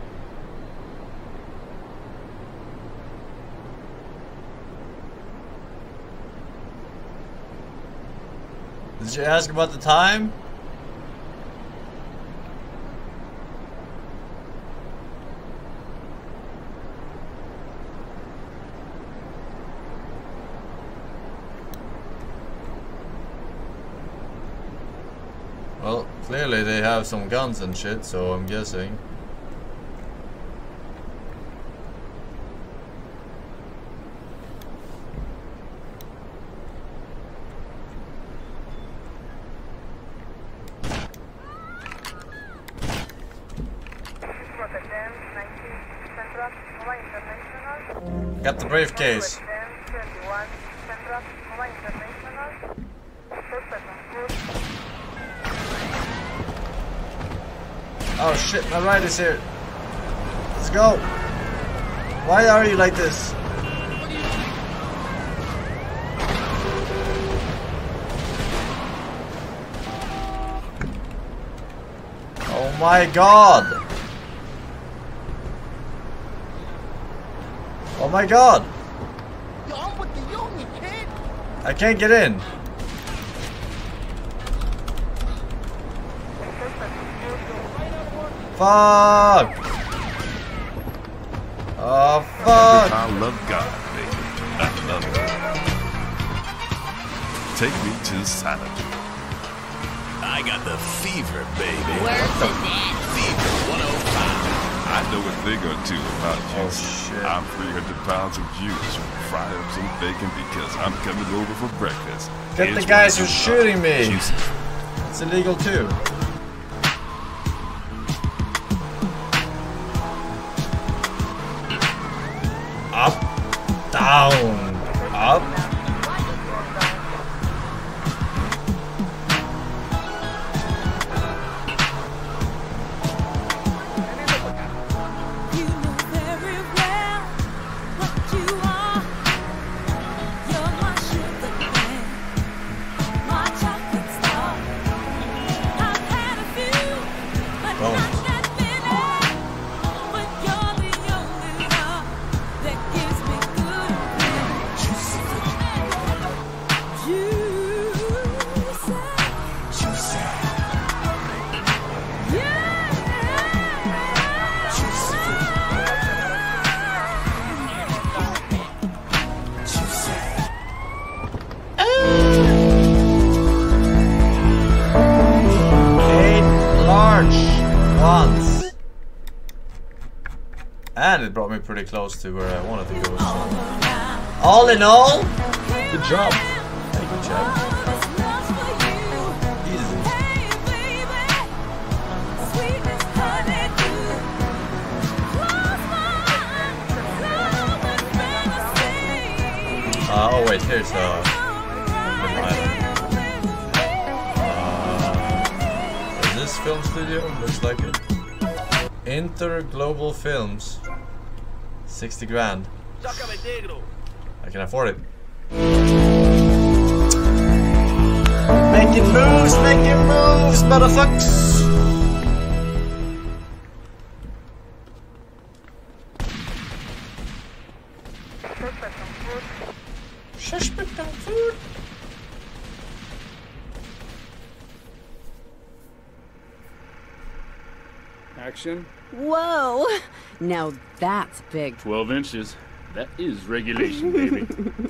Did she ask about the time? Well, clearly they have some guns and shit, so I'm guessing. Got the briefcase. Oh shit, my ride is here. Let's go. Why are you like this? Oh my god. Oh my god. Yo, I'm with the union, kid. I can't get in. Fuck! Oh fuck! I love God, baby. I love it. Take me to Xanadu. I got the fever, baby. Where's the dance? Fever one oh five. I know a thing or two about juice. Oh shit. I'm three hundred pounds of juice. Fry up some bacon because I'm coming over for breakfast. Get Here's the guys one who's of shooting me. juice. It's illegal too. Up, down, up. And it brought me pretty close to where I wanted to go. So. All in all, good job. Hey, good job. Easy. Uh, oh wait, here's uh, Little Island. Uh, is this film studio? Looks like it. Interglobal Films. sixty grand. I can afford it. Making moves, making moves, motherfuckers. Suspect on food. Action. Whoa! Now that's big. twelve inches. That is regulation, baby.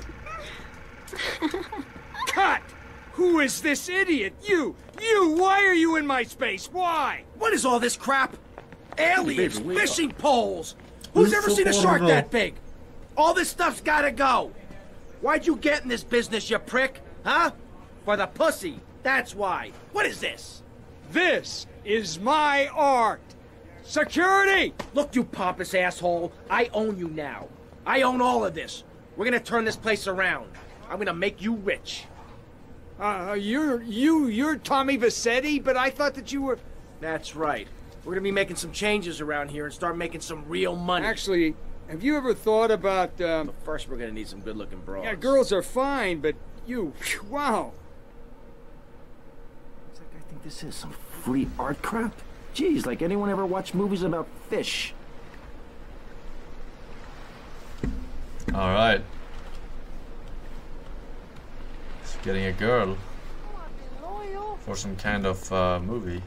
Cut! Who is this idiot? You! You! Why are you in my space? Why? What is all this crap? Aliens, Baby, fishing poles! Who's Who's ever so seen a shark horrible? that big? All this stuff's gotta go! Why'd you get in this business, you prick? Huh? For the pussy. That's why. What is this? This is my art! Security! Look, you pompous asshole. I own you now. I own all of this. We're gonna turn this place around. I'm gonna make you rich. Uh, you're, you, you're Tommy Vassetti, but I thought that you were... That's right. We're gonna be making some changes around here and start making some real money. Actually, have you ever thought about, um... But first we're gonna need some good-looking broads. Yeah, girls are fine, but you, phew, wow. It's like I think this is some free art crap. Geez, like anyone ever watch movies about fish? All right. It's getting a girl for some kind of uh, movie.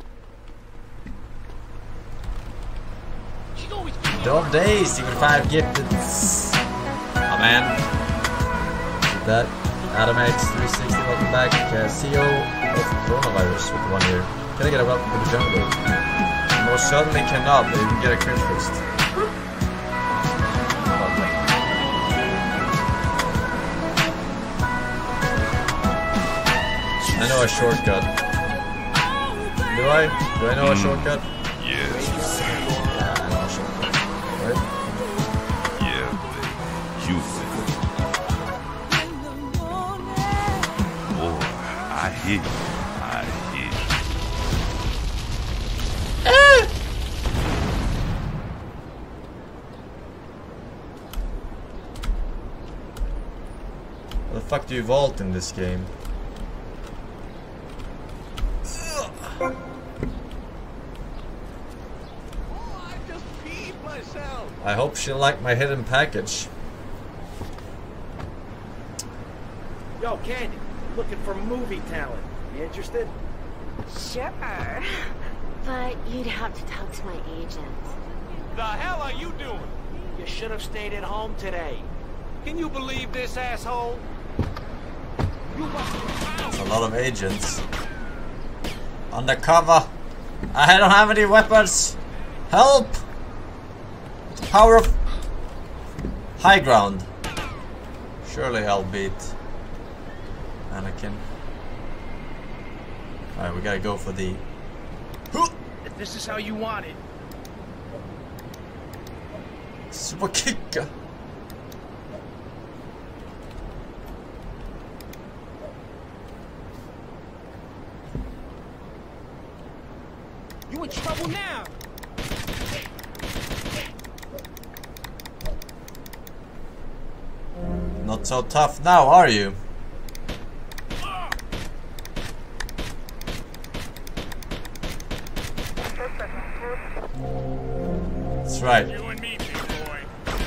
Dog Days, Secret five gifted. Oh man. With that, Adam X three sixty, welcome back. Uh, C E O of Coronavirus with one year. Can I get a welcome to the jungle? Most certainly cannot, but you can get a cringe fist. I know a shortcut. Do I? Do I know a shortcut? Yes. Yeah, I know a shortcut. Right? Yeah, baby. hit. I hit. How the fuck do you vault in this game? I hope she liked my hidden package. Yo, Candy, looking for movie talent. You interested? Sure. But you'd have to talk to my agent. The hell are you doing? You should have stayed at home today. Can you believe this, asshole? You must That's a lot of agents. Undercover. I don't have any weapons. Help! Power of high ground. Surely I'll beat Anakin. Alright, we gotta go for the. If this is how you want it. Super kick. You in trouble now. Not so tough now, are you? That's right. You and me, big boy.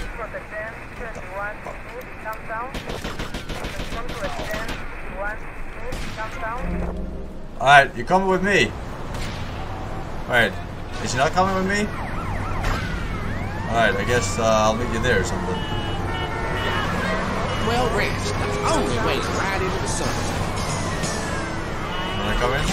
Alright, you coming with me? Wait, is she not coming with me? Alright, I guess uh, I'll meet you there or something. Well rest. That's the only way to ride into the sun. Wanna come in?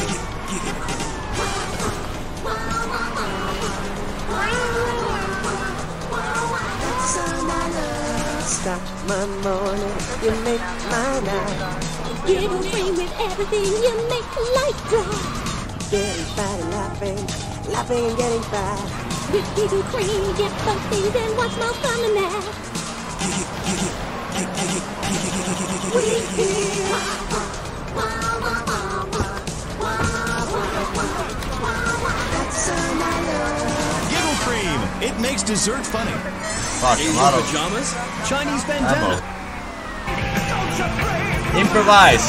Start my morning, you make my night. Giggle free with everything, you make life dry. Getting fat and laughing, laughing and getting fat. With Giggle cream, you get both things and what's more fun than that? Giggle cream. It makes dessert funny. Fuck, Asian a lot of pajamas, Chinese bandana. ammo. Improvise.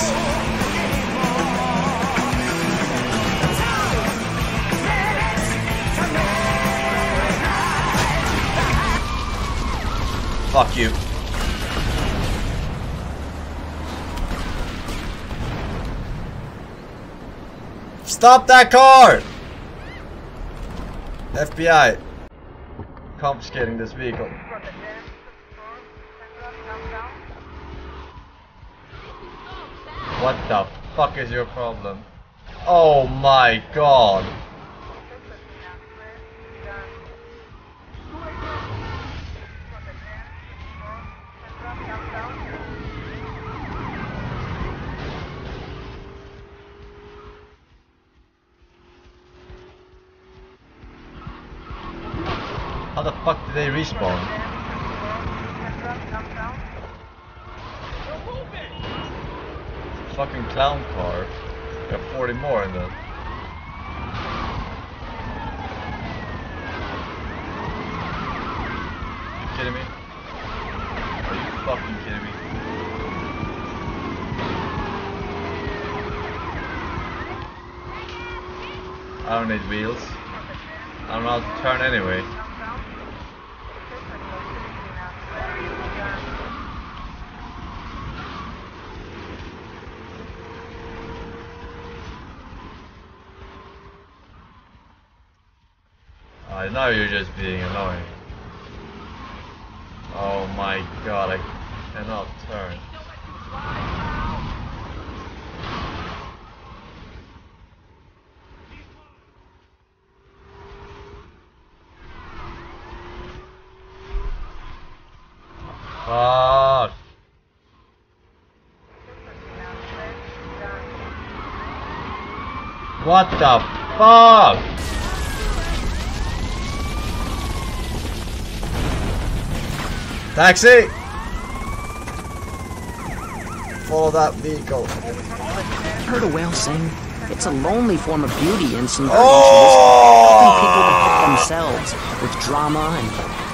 Fuck you. Stop that car! F B I. Confiscating this vehicle. What the fuck is your problem? Oh my god. How the fuck did they respawn? Fucking clown car. Got forty more in that. You kidding me? Are you fucking kidding me? I don't need wheels. I'm not to turn anyway. I know you're just being annoying. Oh my god, I cannot turn. Fuck. What the fuck? Taxi! Follow that vehicle. Heard a whale sing? It's a lonely form of beauty and some very Oh! helping people to help themselves with drama and